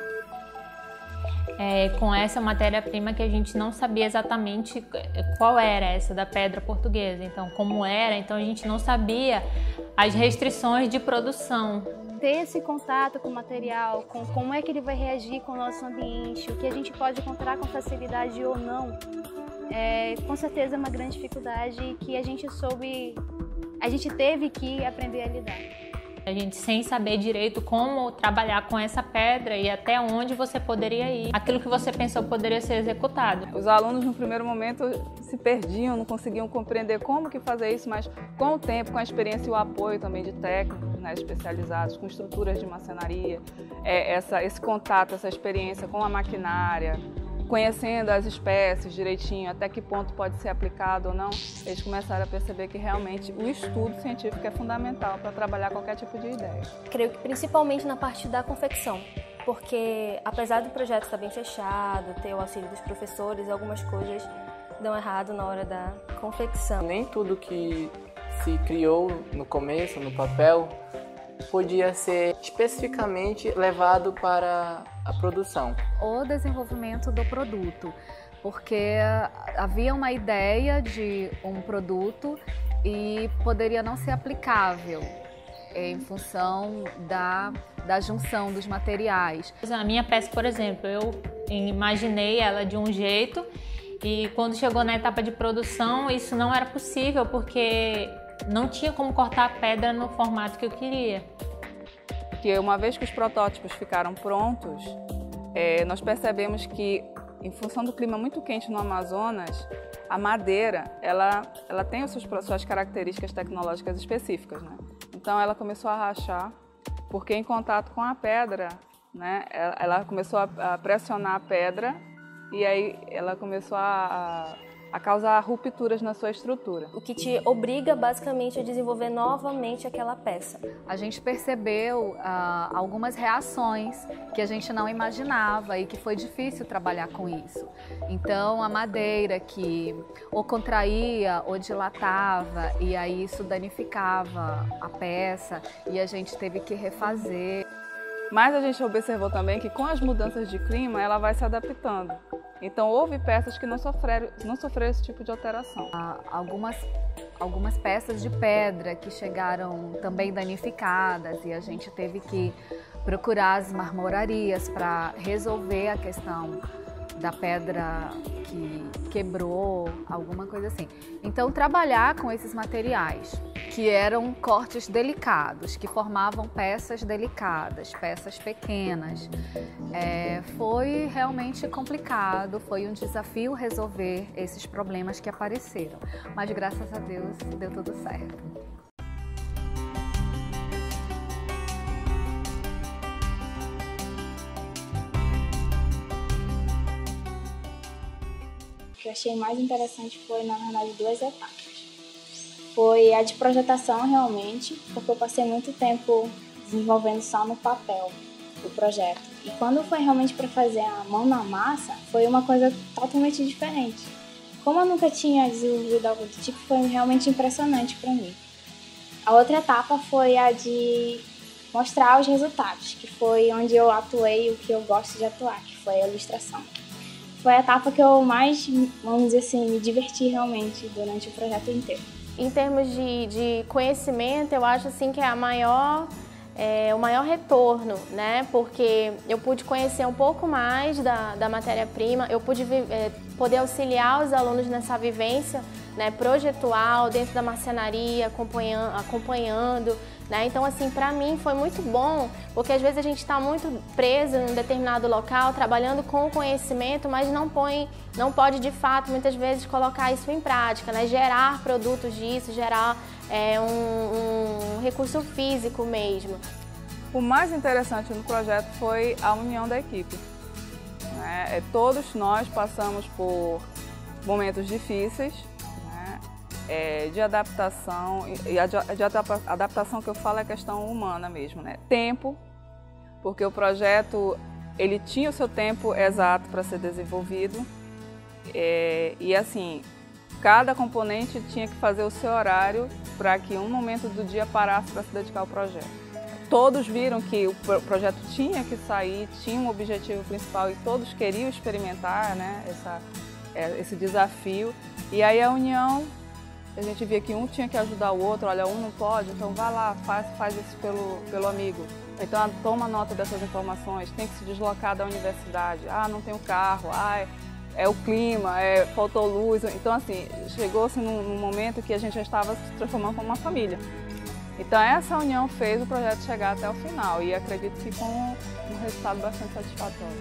com essa matéria-prima que a gente não sabia exatamente qual era essa da pedra portuguesa, então como era, então a gente não sabia as restrições de produção. Ter esse contato com o material, com como é que ele vai reagir com o nosso ambiente, o que a gente pode encontrar com facilidade ou não, com certeza é uma grande dificuldade que a gente teve que aprender a lidar. A gente sem saber direito como trabalhar com essa pedra e até onde você poderia ir. Aquilo que você pensou poderia ser executado. Os alunos no primeiro momento se perdiam, não conseguiam compreender como que fazer isso, mas com o tempo, com a experiência e o apoio também de técnicos, né, especializados, com estruturas de marcenaria, esse contato, essa experiência com a maquinária, conhecendo as espécies direitinho, até que ponto pode ser aplicado ou não, eles começaram a perceber que realmente o estudo científico é fundamental para trabalhar qualquer tipo de ideia. Creio que principalmente na parte da confecção, porque apesar do projeto estar bem fechado, ter o auxílio dos professores, algumas coisas dão errado na hora da confecção. Nem tudo que se criou no começo, no papel, podia ser especificamente levado para a produção? O desenvolvimento do produto, porque havia uma ideia de um produto e poderia não ser aplicável em função da junção dos materiais. A minha peça, por exemplo, eu imaginei ela de um jeito e quando chegou na etapa de produção isso não era possível porque não tinha como cortar a pedra no formato que eu queria. Porque uma vez que os protótipos ficaram prontos, nós percebemos que, em função do clima muito quente no Amazonas, a madeira ela tem suas características tecnológicas específicas, né? Então ela começou a rachar, porque em contato com a pedra, né, ela começou a pressionar a pedra e aí ela começou a causar rupturas na sua estrutura. O que te obriga basicamente a desenvolver novamente aquela peça. A gente percebeu algumas reações que a gente não imaginava e que foi difícil trabalhar com isso. Então a madeira que ou contraía ou dilatava e aí isso danificava a peça e a gente teve que refazer. Mas a gente observou também que com as mudanças de clima ela vai se adaptando. Então houve peças que não sofreram esse tipo de alteração. Algumas peças de pedra que chegaram também danificadas e a gente teve que procurar as marmorarias para resolver a questão da pedra que quebrou, alguma coisa assim. Então trabalhar com esses materiais que eram cortes delicados, que formavam peças delicadas, peças pequenas, foi realmente complicado, foi um desafio resolver esses problemas que apareceram, mas graças a Deus deu tudo certo. O que eu achei mais interessante foi, na verdade, 2 etapas. Foi a de projetação, realmente, porque eu passei muito tempo desenvolvendo só no papel o projeto. E quando foi realmente para fazer a mão na massa, foi uma coisa totalmente diferente. Como eu nunca tinha desenvolvido algo do tipo, foi realmente impressionante para mim. A outra etapa foi a de mostrar os resultados, que foi onde eu atuei o que eu gosto de atuar, que foi a ilustração. Foi a etapa que eu mais, vamos dizer assim, me diverti realmente durante o projeto inteiro. Em termos de conhecimento, eu acho assim que é o maior retorno, né? Porque eu pude conhecer um pouco mais da matéria-prima, eu pude poder auxiliar os alunos nessa vivência, né, projetual, dentro da marcenaria, acompanhando, né? Então, assim, para mim foi muito bom, porque às vezes a gente está muito preso em um determinado local, trabalhando com o conhecimento, mas não pode de fato, muitas vezes, colocar isso em prática, né? Gerar produtos disso, gerar um recurso físico mesmo. O mais interessante no projeto foi a união da equipe, né? Todos nós passamos por momentos difíceis, de adaptação, e a adaptação que eu falo é a questão humana mesmo, né? Tempo, porque o projeto ele tinha o seu tempo exato para ser desenvolvido, e assim, cada componente tinha que fazer o seu horário para que um momento do dia parasse para se dedicar ao projeto. Todos viram que o projeto tinha que sair, tinha um objetivo principal e todos queriam experimentar, né, esse desafio, e aí a união. A gente via que um tinha que ajudar o outro, olha, um não pode, então vai lá, faz isso pelo amigo. Então toma nota dessas informações, tem que se deslocar da universidade, não tem o carro, é o clima, faltou luz. Então assim, chegou-se num momento que a gente já estava se transformando como uma família. Então essa união fez o projeto chegar até o final e acredito que com um resultado bastante satisfatório.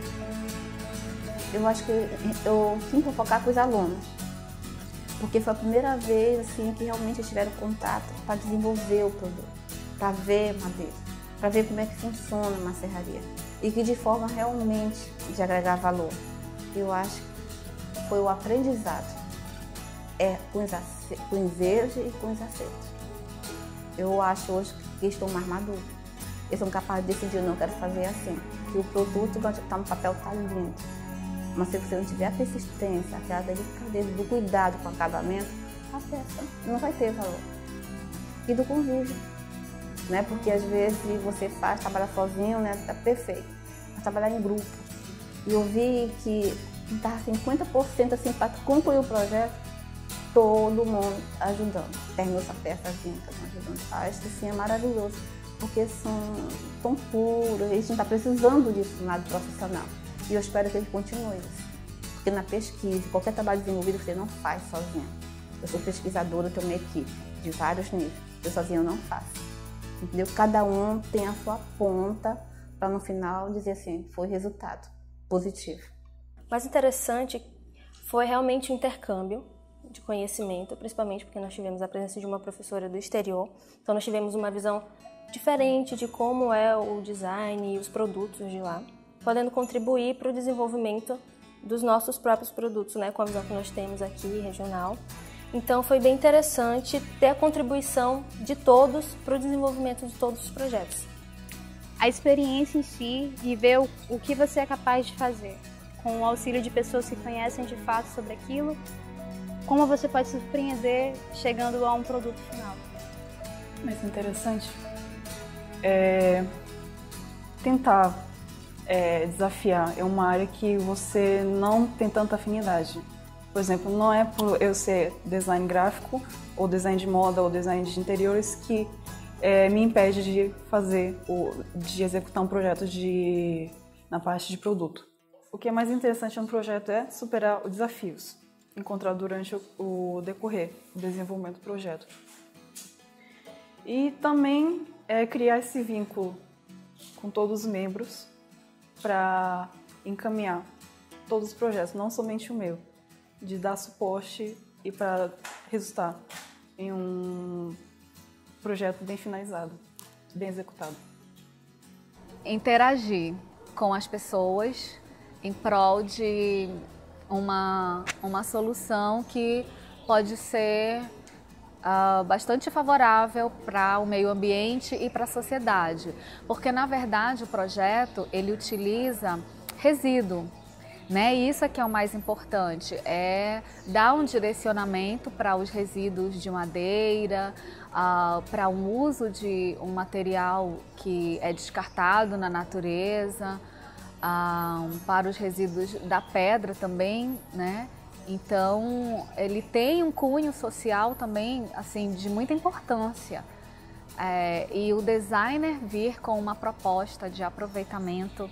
Eu acho que eu tinha que focar com os alunos. Porque foi a primeira vez assim, que realmente eles tiveram contato para desenvolver o produto, para ver madeira, para ver como é que funciona uma serraria e que de forma realmente de agregar valor. Eu acho que foi o aprendizado, com os erros e com os acertos. Eu acho hoje que eles estão mais maduros, eles são capazes de decidir, não quero fazer assim, que o produto que está no papel está lindo. Mas se você não tiver a persistência, aquela delicadeza, do cuidado com o acabamento, a peça não vai ter valor. E do convívio. né? Porque às vezes você trabalha sozinho, né? Tá perfeito. Mas trabalhar em grupo. E eu vi que estava 50% assim para concluir o projeto, todo mundo ajudando. Terminou essa peçazinha, todo mundo ajudando. Acho que sim, é maravilhoso, porque são tão puros, a gente não está precisando disso no lado profissional. E eu espero que ele continue isso. Porque na pesquisa, qualquer trabalho desenvolvido você não faz sozinho. Eu sou pesquisadora, eu tenho uma equipe de vários níveis. Eu sozinha não faço. Entendeu? Cada um tem a sua ponta para no final dizer assim, foi resultado positivo. O mais interessante foi realmente o intercâmbio de conhecimento, principalmente porque nós tivemos a presença de uma professora do exterior. Então nós tivemos uma visão diferente de como é o design e os produtos de lá, podendo contribuir para o desenvolvimento dos nossos próprios produtos, né, com a visão que nós temos aqui, regional. Então foi bem interessante ter a contribuição de todos para o desenvolvimento de todos os projetos. A experiência em si e ver o que você é capaz de fazer, com o auxílio de pessoas que conhecem de fato sobre aquilo, como você pode se surpreender chegando a um produto final. Mas interessante é tentar desafiar. É uma área que você não tem tanta afinidade. Por exemplo, não é por eu ser design gráfico, ou design de moda, ou design de interiores que me impede de de executar um projeto na parte de produto. O que é mais interessante no projeto é superar os desafios encontrados durante o decorrer do desenvolvimento do projeto. E também criar esse vínculo com todos os membros para encaminhar todos os projetos, não somente o meu, de dar suporte e para resultar em um projeto bem finalizado, bem executado. Interagir com as pessoas em prol de uma solução que pode ser bastante favorável para o meio ambiente e para a sociedade, porque na verdade o projeto ele utiliza resíduo, né? E isso é que é o mais importante, é dar um direcionamento para os resíduos de madeira, para um uso de um material que é descartado na natureza, para os resíduos da pedra também, né? Então, ele tem um cunho social também, assim, de muita importância. E o designer vir com uma proposta de aproveitamento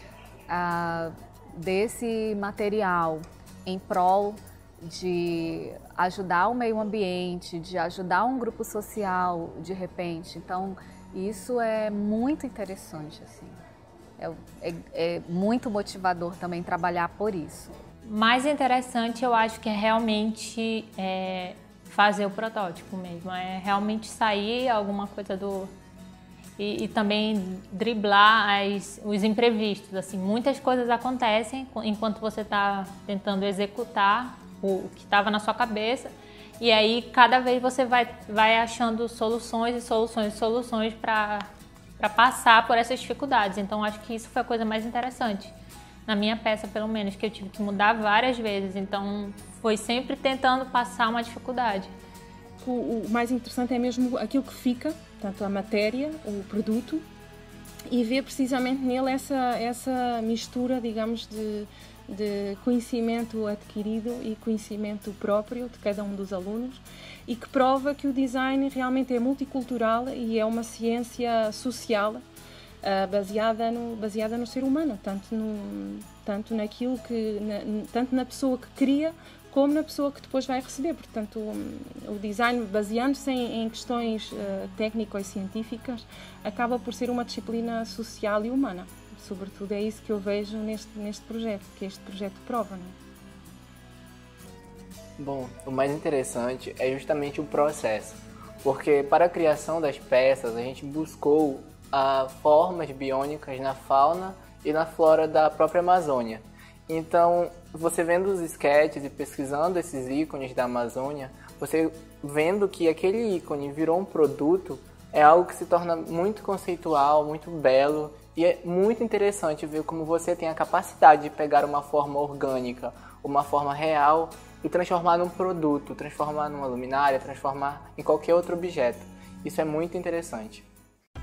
desse material em prol de ajudar o meio ambiente, de ajudar um grupo social, de repente. Então, isso é muito interessante, assim. É muito motivador também trabalhar por isso. Mais interessante, eu acho que é realmente fazer o protótipo mesmo, é realmente sair alguma coisa e também driblar os imprevistos. Assim, muitas coisas acontecem enquanto você está tentando executar o que estava na sua cabeça, e aí cada vez você vai achando soluções para passar por essas dificuldades. Então acho que isso foi a coisa mais interessante. Na minha peça, pelo menos, que eu tive que mudar várias vezes, então foi sempre tentando passar uma dificuldade. O mais interessante é mesmo aquilo que fica, portanto a matéria, o produto, e ver precisamente nele essa mistura, digamos, de conhecimento adquirido e conhecimento próprio de cada um dos alunos, e que prova que o design realmente é multicultural e é uma ciência social, baseada no ser humano, tanto naquilo tanto na pessoa que cria como na pessoa que depois vai receber. Portanto, o design, baseando-se em questões técnico-científicas, acaba por ser uma disciplina social e humana. Sobretudo é isso que eu vejo neste projeto, que este projeto prova, não é? Bom, o mais interessante é justamente o processo, porque para a criação das peças a gente buscou formas biônicas na fauna e na flora da própria Amazônia. Então, você vendo os sketches e pesquisando esses ícones da Amazônia, você vendo que aquele ícone virou um produto, é algo que se torna muito conceitual, muito belo, e é muito interessante ver como você tem a capacidade de pegar uma forma orgânica, uma forma real, e transformar num produto, transformar numa luminária, transformar em qualquer outro objeto. Isso é muito interessante.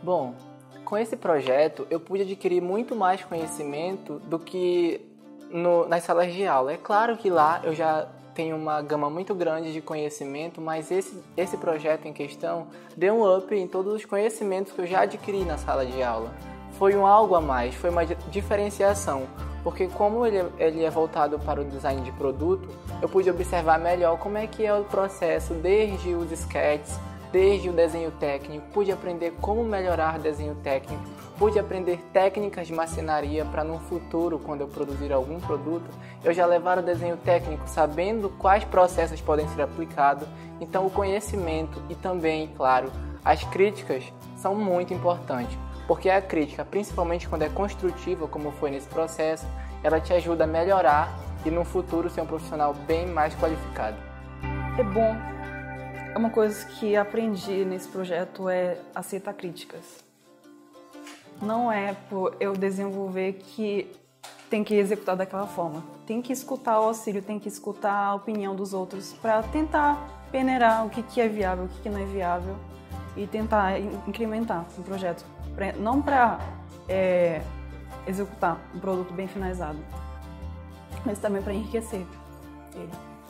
Bom, com esse projeto eu pude adquirir muito mais conhecimento do que nas salas de aula. É claro que lá eu já tenho uma gama muito grande de conhecimento, mas esse projeto em questão deu um up em todos os conhecimentos que eu já adquiri na sala de aula. Foi algo a mais, foi uma diferenciação, porque como ele é voltado para o design de produto, eu pude observar melhor como é que é o processo, desde os sketches, desde o desenho técnico, pude aprender como melhorar desenho técnico, pude aprender técnicas de marcenaria para no futuro, quando eu produzir algum produto, eu já levar o desenho técnico sabendo quais processos podem ser aplicados. Então o conhecimento e também, claro, as críticas são muito importantes, porque a crítica, principalmente quando é construtiva, como foi nesse processo, ela te ajuda a melhorar e no futuro ser um profissional bem mais qualificado. É bom. Uma coisa que aprendi nesse projeto é aceitar críticas. Não é por eu desenvolver que tem que executar daquela forma. Tem que escutar o auxílio, tem que escutar a opinião dos outros para tentar peneirar o que é viável, o que não é viável e tentar incrementar o projeto. Não para executar um produto bem finalizado, mas também para enriquecer ele.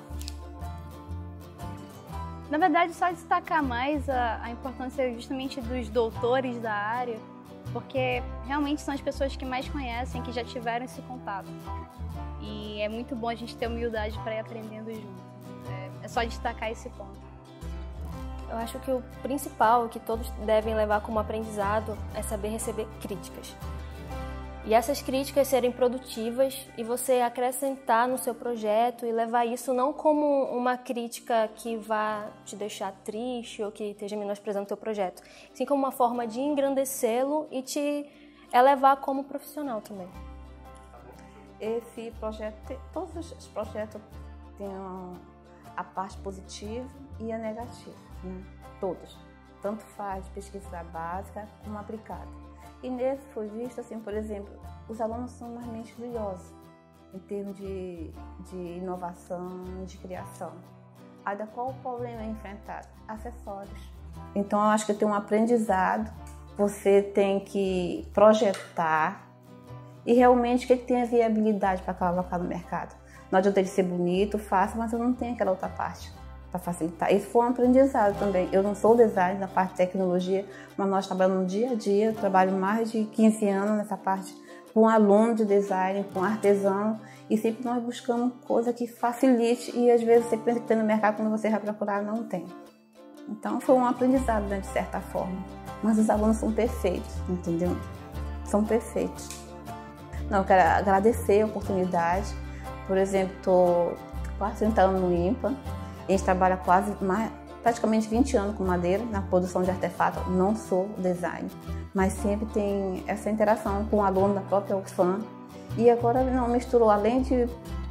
Na verdade, só destacar mais a importância justamente dos doutores da área, porque realmente são as pessoas que mais conhecem, que já tiveram esse contato. E é muito bom a gente ter humildade para ir aprendendo junto. É só destacar esse ponto. Eu acho que o principal que todos devem levar como aprendizado é saber receber críticas. E essas críticas serem produtivas e você acrescentar no seu projeto e levar isso não como uma crítica que vá te deixar triste ou que esteja menosprezando o teu projeto, sim como uma forma de engrandecê-lo e te elevar como profissional também. Esse projeto, todos os projetos têm a parte positiva e a negativa, né? Todos. Tanto faz pesquisa básica como aplicada. E nesse foi visto, assim, por exemplo, os alunos são mais brilhosos em termos de inovação, de criação. Aí, qual o problema é enfrentado? Acessórios. Então, eu acho que tem um aprendizado, você tem que projetar e realmente o que tem a viabilidade para colocar no mercado. Não adianta ele ser bonito, fácil, mas eu não tenho aquela outra parte para facilitar. Isso foi um aprendizado também. Eu não sou designer na parte de tecnologia, mas nós trabalhamos no dia a dia. Eu trabalho mais de 15 anos nessa parte com aluno de design, com artesão, e sempre nós buscamos coisa que facilite e às vezes você pensa que tem no mercado, quando você vai procurar, não tem. Então foi um aprendizado, né, de certa forma. Mas os alunos são perfeitos, entendeu? São perfeitos. Não, eu quero agradecer a oportunidade. Por exemplo, estou quase 30 anos no IMPA. A gente trabalha praticamente 20 anos com madeira, na produção de artefatos. Não sou designer, mas sempre tem essa interação com o aluno da própria UFAM. E agora não misturou, além de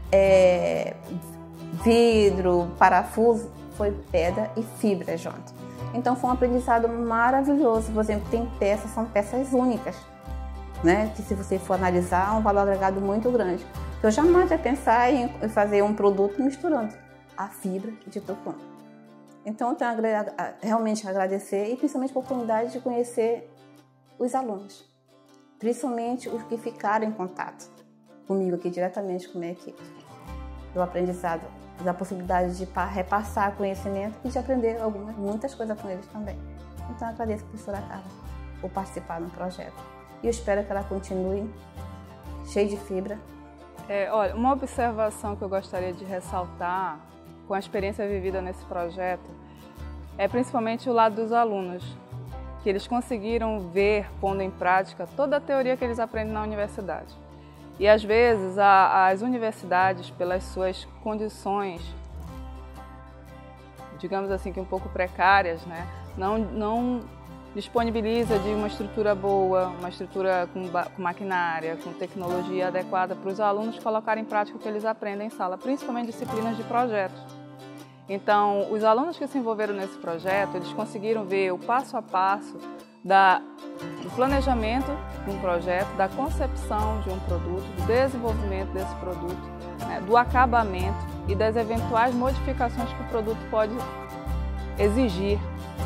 vidro, parafuso, foi pedra e fibra junto. Então foi um aprendizado maravilhoso. Por exemplo, tem peças, são peças únicas, né? Que se você for analisar, é um valor agregado muito grande. Eu jamais ia pensar em fazer um produto misturando a fibra de tucum. Então eu tenho realmente a agradecer e principalmente a oportunidade de conhecer os alunos, principalmente os que ficaram em contato comigo aqui diretamente com a minha equipe, do aprendizado, da possibilidade de repassar conhecimento e de aprender muitas coisas com eles também. Então eu agradeço a professora Carla por participar do projeto e eu espero que ela continue cheia de fibra. Olha, uma observação que eu gostaria de ressaltar com a experiência vivida nesse projeto é principalmente o lado dos alunos, que eles conseguiram ver, pondo em prática, toda a teoria que eles aprendem na universidade. E às vezes as universidades, pelas suas condições, digamos assim, que um pouco precárias, né, não disponibiliza de uma estrutura boa, uma estrutura com maquinária, com tecnologia adequada para os alunos colocarem em prática o que eles aprendem em sala, principalmente disciplinas de projetos. Então, os alunos que se envolveram nesse projeto, eles conseguiram ver o passo a passo do planejamento de um projeto, da concepção de um produto, do desenvolvimento desse produto, né, do acabamento e das eventuais modificações que o produto pode exigir, né,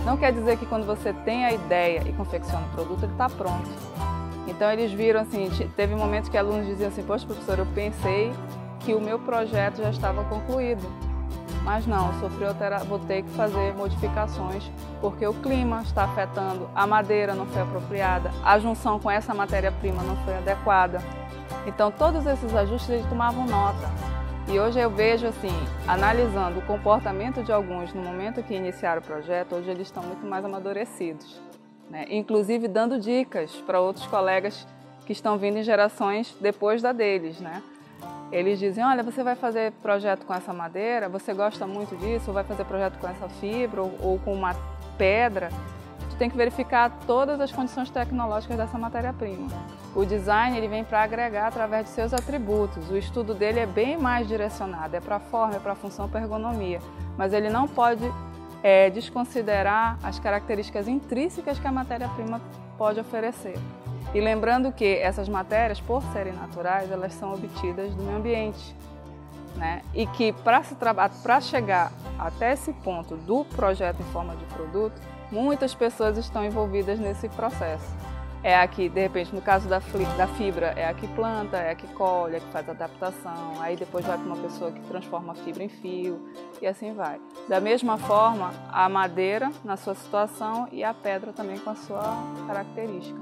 Não quer dizer que quando você tem a ideia e confecciona o produto, ele está pronto. Então eles viram assim, teve momentos que alunos diziam assim, poxa professor, eu pensei que o meu projeto já estava concluído. Mas não, vou ter que fazer modificações porque o clima está afetando, a madeira não foi apropriada, a junção com essa matéria-prima não foi adequada. Então todos esses ajustes eles tomavam nota. E hoje eu vejo assim, analisando o comportamento de alguns no momento que iniciaram o projeto, hoje eles estão muito mais amadurecidos, né? Inclusive dando dicas para outros colegas que estão vindo em gerações depois da deles, né? Eles dizem, olha, você vai fazer projeto com essa madeira, você gosta muito disso, ou vai fazer projeto com essa fibra ou com uma pedra, tu tem que verificar todas as condições tecnológicas dessa matéria-prima. O design ele vem para agregar através de seus atributos, o estudo dele é bem mais direcionado, é para a forma, é para a função, para a ergonomia, mas ele não pode desconsiderar as características intrínsecas que a matéria-prima pode oferecer. E lembrando que essas matérias, por serem naturais, elas são obtidas do meio ambiente, né? E que para chegar até esse ponto do projeto em forma de produto, muitas pessoas estão envolvidas nesse processo. É a que, de repente, no caso da fibra, é a que planta, é a que colhe, é a que faz a adaptação, aí depois vai para uma pessoa que transforma a fibra em fio e assim vai. Da mesma forma, a madeira na sua situação e a pedra também com a sua característica.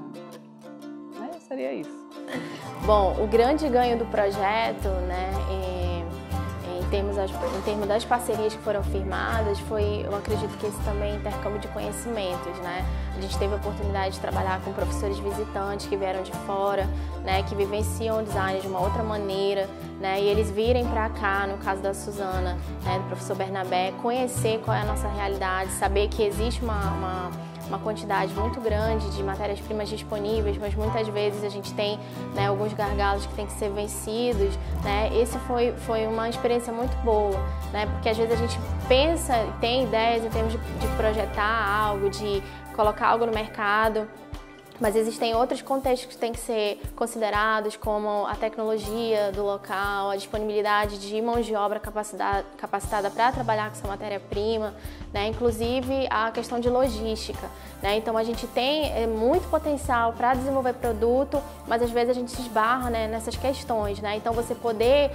Seria isso. Bom, o grande ganho do projeto, né, em termos das parcerias que foram firmadas, foi, eu acredito que esse também intercâmbio de conhecimentos, né? A gente teve a oportunidade de trabalhar com professores visitantes que vieram de fora, né, que vivenciam o design de uma outra maneira, né, e eles virem para cá, no caso da Suzana, né, do professor Bernabé, conhecer qual é a nossa realidade, saber que existe uma quantidade muito grande de matérias-primas disponíveis, mas muitas vezes a gente tem, né, alguns gargalos que têm que ser vencidos, né? Esse foi uma experiência muito boa, né? Porque às vezes a gente pensa e tem ideias em termos de projetar algo, de colocar algo no mercado, mas existem outros contextos que têm que ser considerados, como a tecnologia do local, a disponibilidade de mãos de obra capacitada para trabalhar com essa matéria-prima, né? Inclusive a questão de logística, né? Então a gente tem muito potencial para desenvolver produto, mas às vezes a gente se esbarra, né, nessas questões, né? Então você poder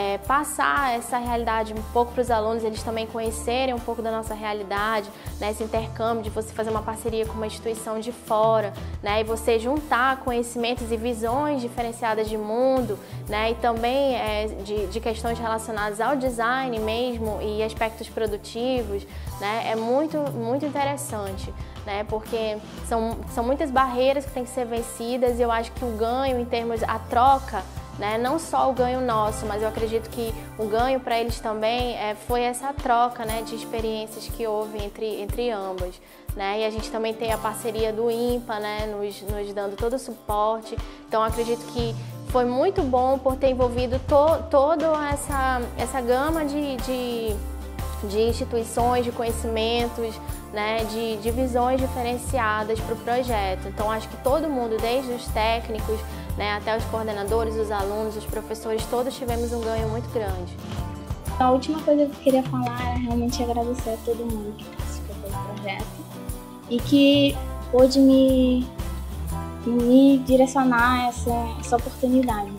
passar essa realidade um pouco para os alunos, eles também conhecerem um pouco da nossa realidade, né? Esse intercâmbio de você fazer uma parceria com uma instituição de fora, né, e você juntar conhecimentos e visões diferenciadas de mundo, né, e também de questões relacionadas ao design mesmo e aspectos produtivos, né, é muito, muito interessante, né, porque são muitas barreiras que têm que ser vencidas e eu acho que o ganho em termos a troca, né, não só o ganho nosso, mas eu acredito que o ganho para eles também foi essa troca, né, de experiências que houve entre ambas. Né? E a gente também tem a parceria do INPA, né, nos dando todo o suporte. Então acredito que foi muito bom por ter envolvido toda essa gama de instituições, de conhecimentos, né, de visões diferenciadas para o projeto. Então acho que todo mundo, desde os técnicos, né, até os coordenadores, os alunos, os professores, todos tivemos um ganho muito grande. A última coisa que eu queria falar era realmente agradecer a todo mundo que participou do projeto e que pôde me direcionar a essa oportunidade.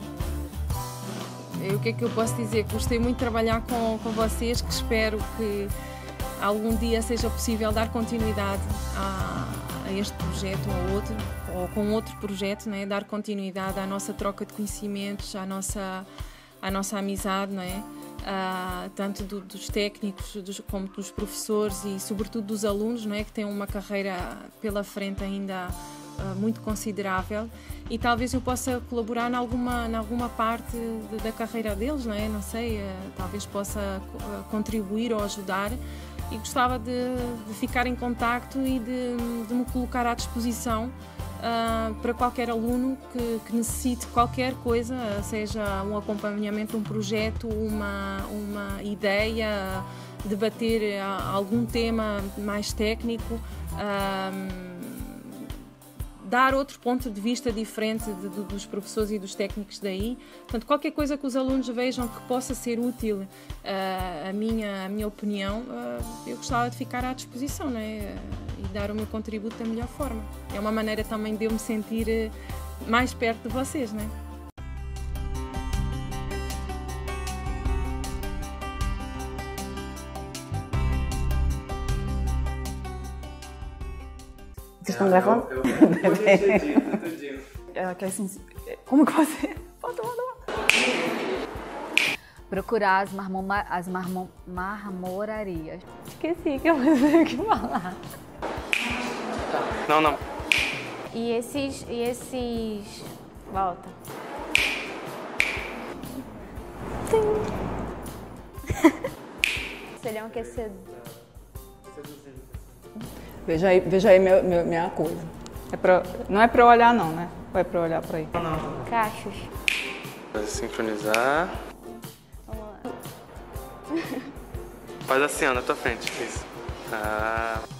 O que é que eu posso dizer? Gostei muito de trabalhar com vocês, que espero que algum dia seja possível dar continuidade a este projeto ou com outro projeto, né? Dar continuidade à nossa troca de conhecimentos, à nossa amizade, não é? Tanto dos técnicos como dos professores e sobretudo dos alunos, não é? Que têm uma carreira pela frente ainda muito considerável e talvez eu possa colaborar em alguma parte da carreira deles, não é? Não sei, talvez possa contribuir ou ajudar e gostava de ficar em contacto e de me colocar à disposição para qualquer aluno que necessite qualquer coisa, seja um acompanhamento, um projeto, uma ideia, debater algum tema mais técnico. dar outro ponto de vista diferente dos professores e dos técnicos daí. Portanto, qualquer coisa que os alunos vejam que possa ser útil a minha opinião, eu gostava de ficar à disposição, não é? E dar o meu contributo da melhor forma. É uma maneira também de eu me sentir mais perto de vocês, não é? Vocês estão gravando? Ela quer assim, como que você... Procurar as marmorarias. Esqueci que eu tenho que falar. Não. E esses... Volta. Seria um aquecedor. Veja aí minha coisa. Não é pra eu olhar não, né? Ou é pra eu olhar pra aí? Não. Cachos. Sincronizar. Vamos lá. Faz assim, ó, na tua frente. Isso.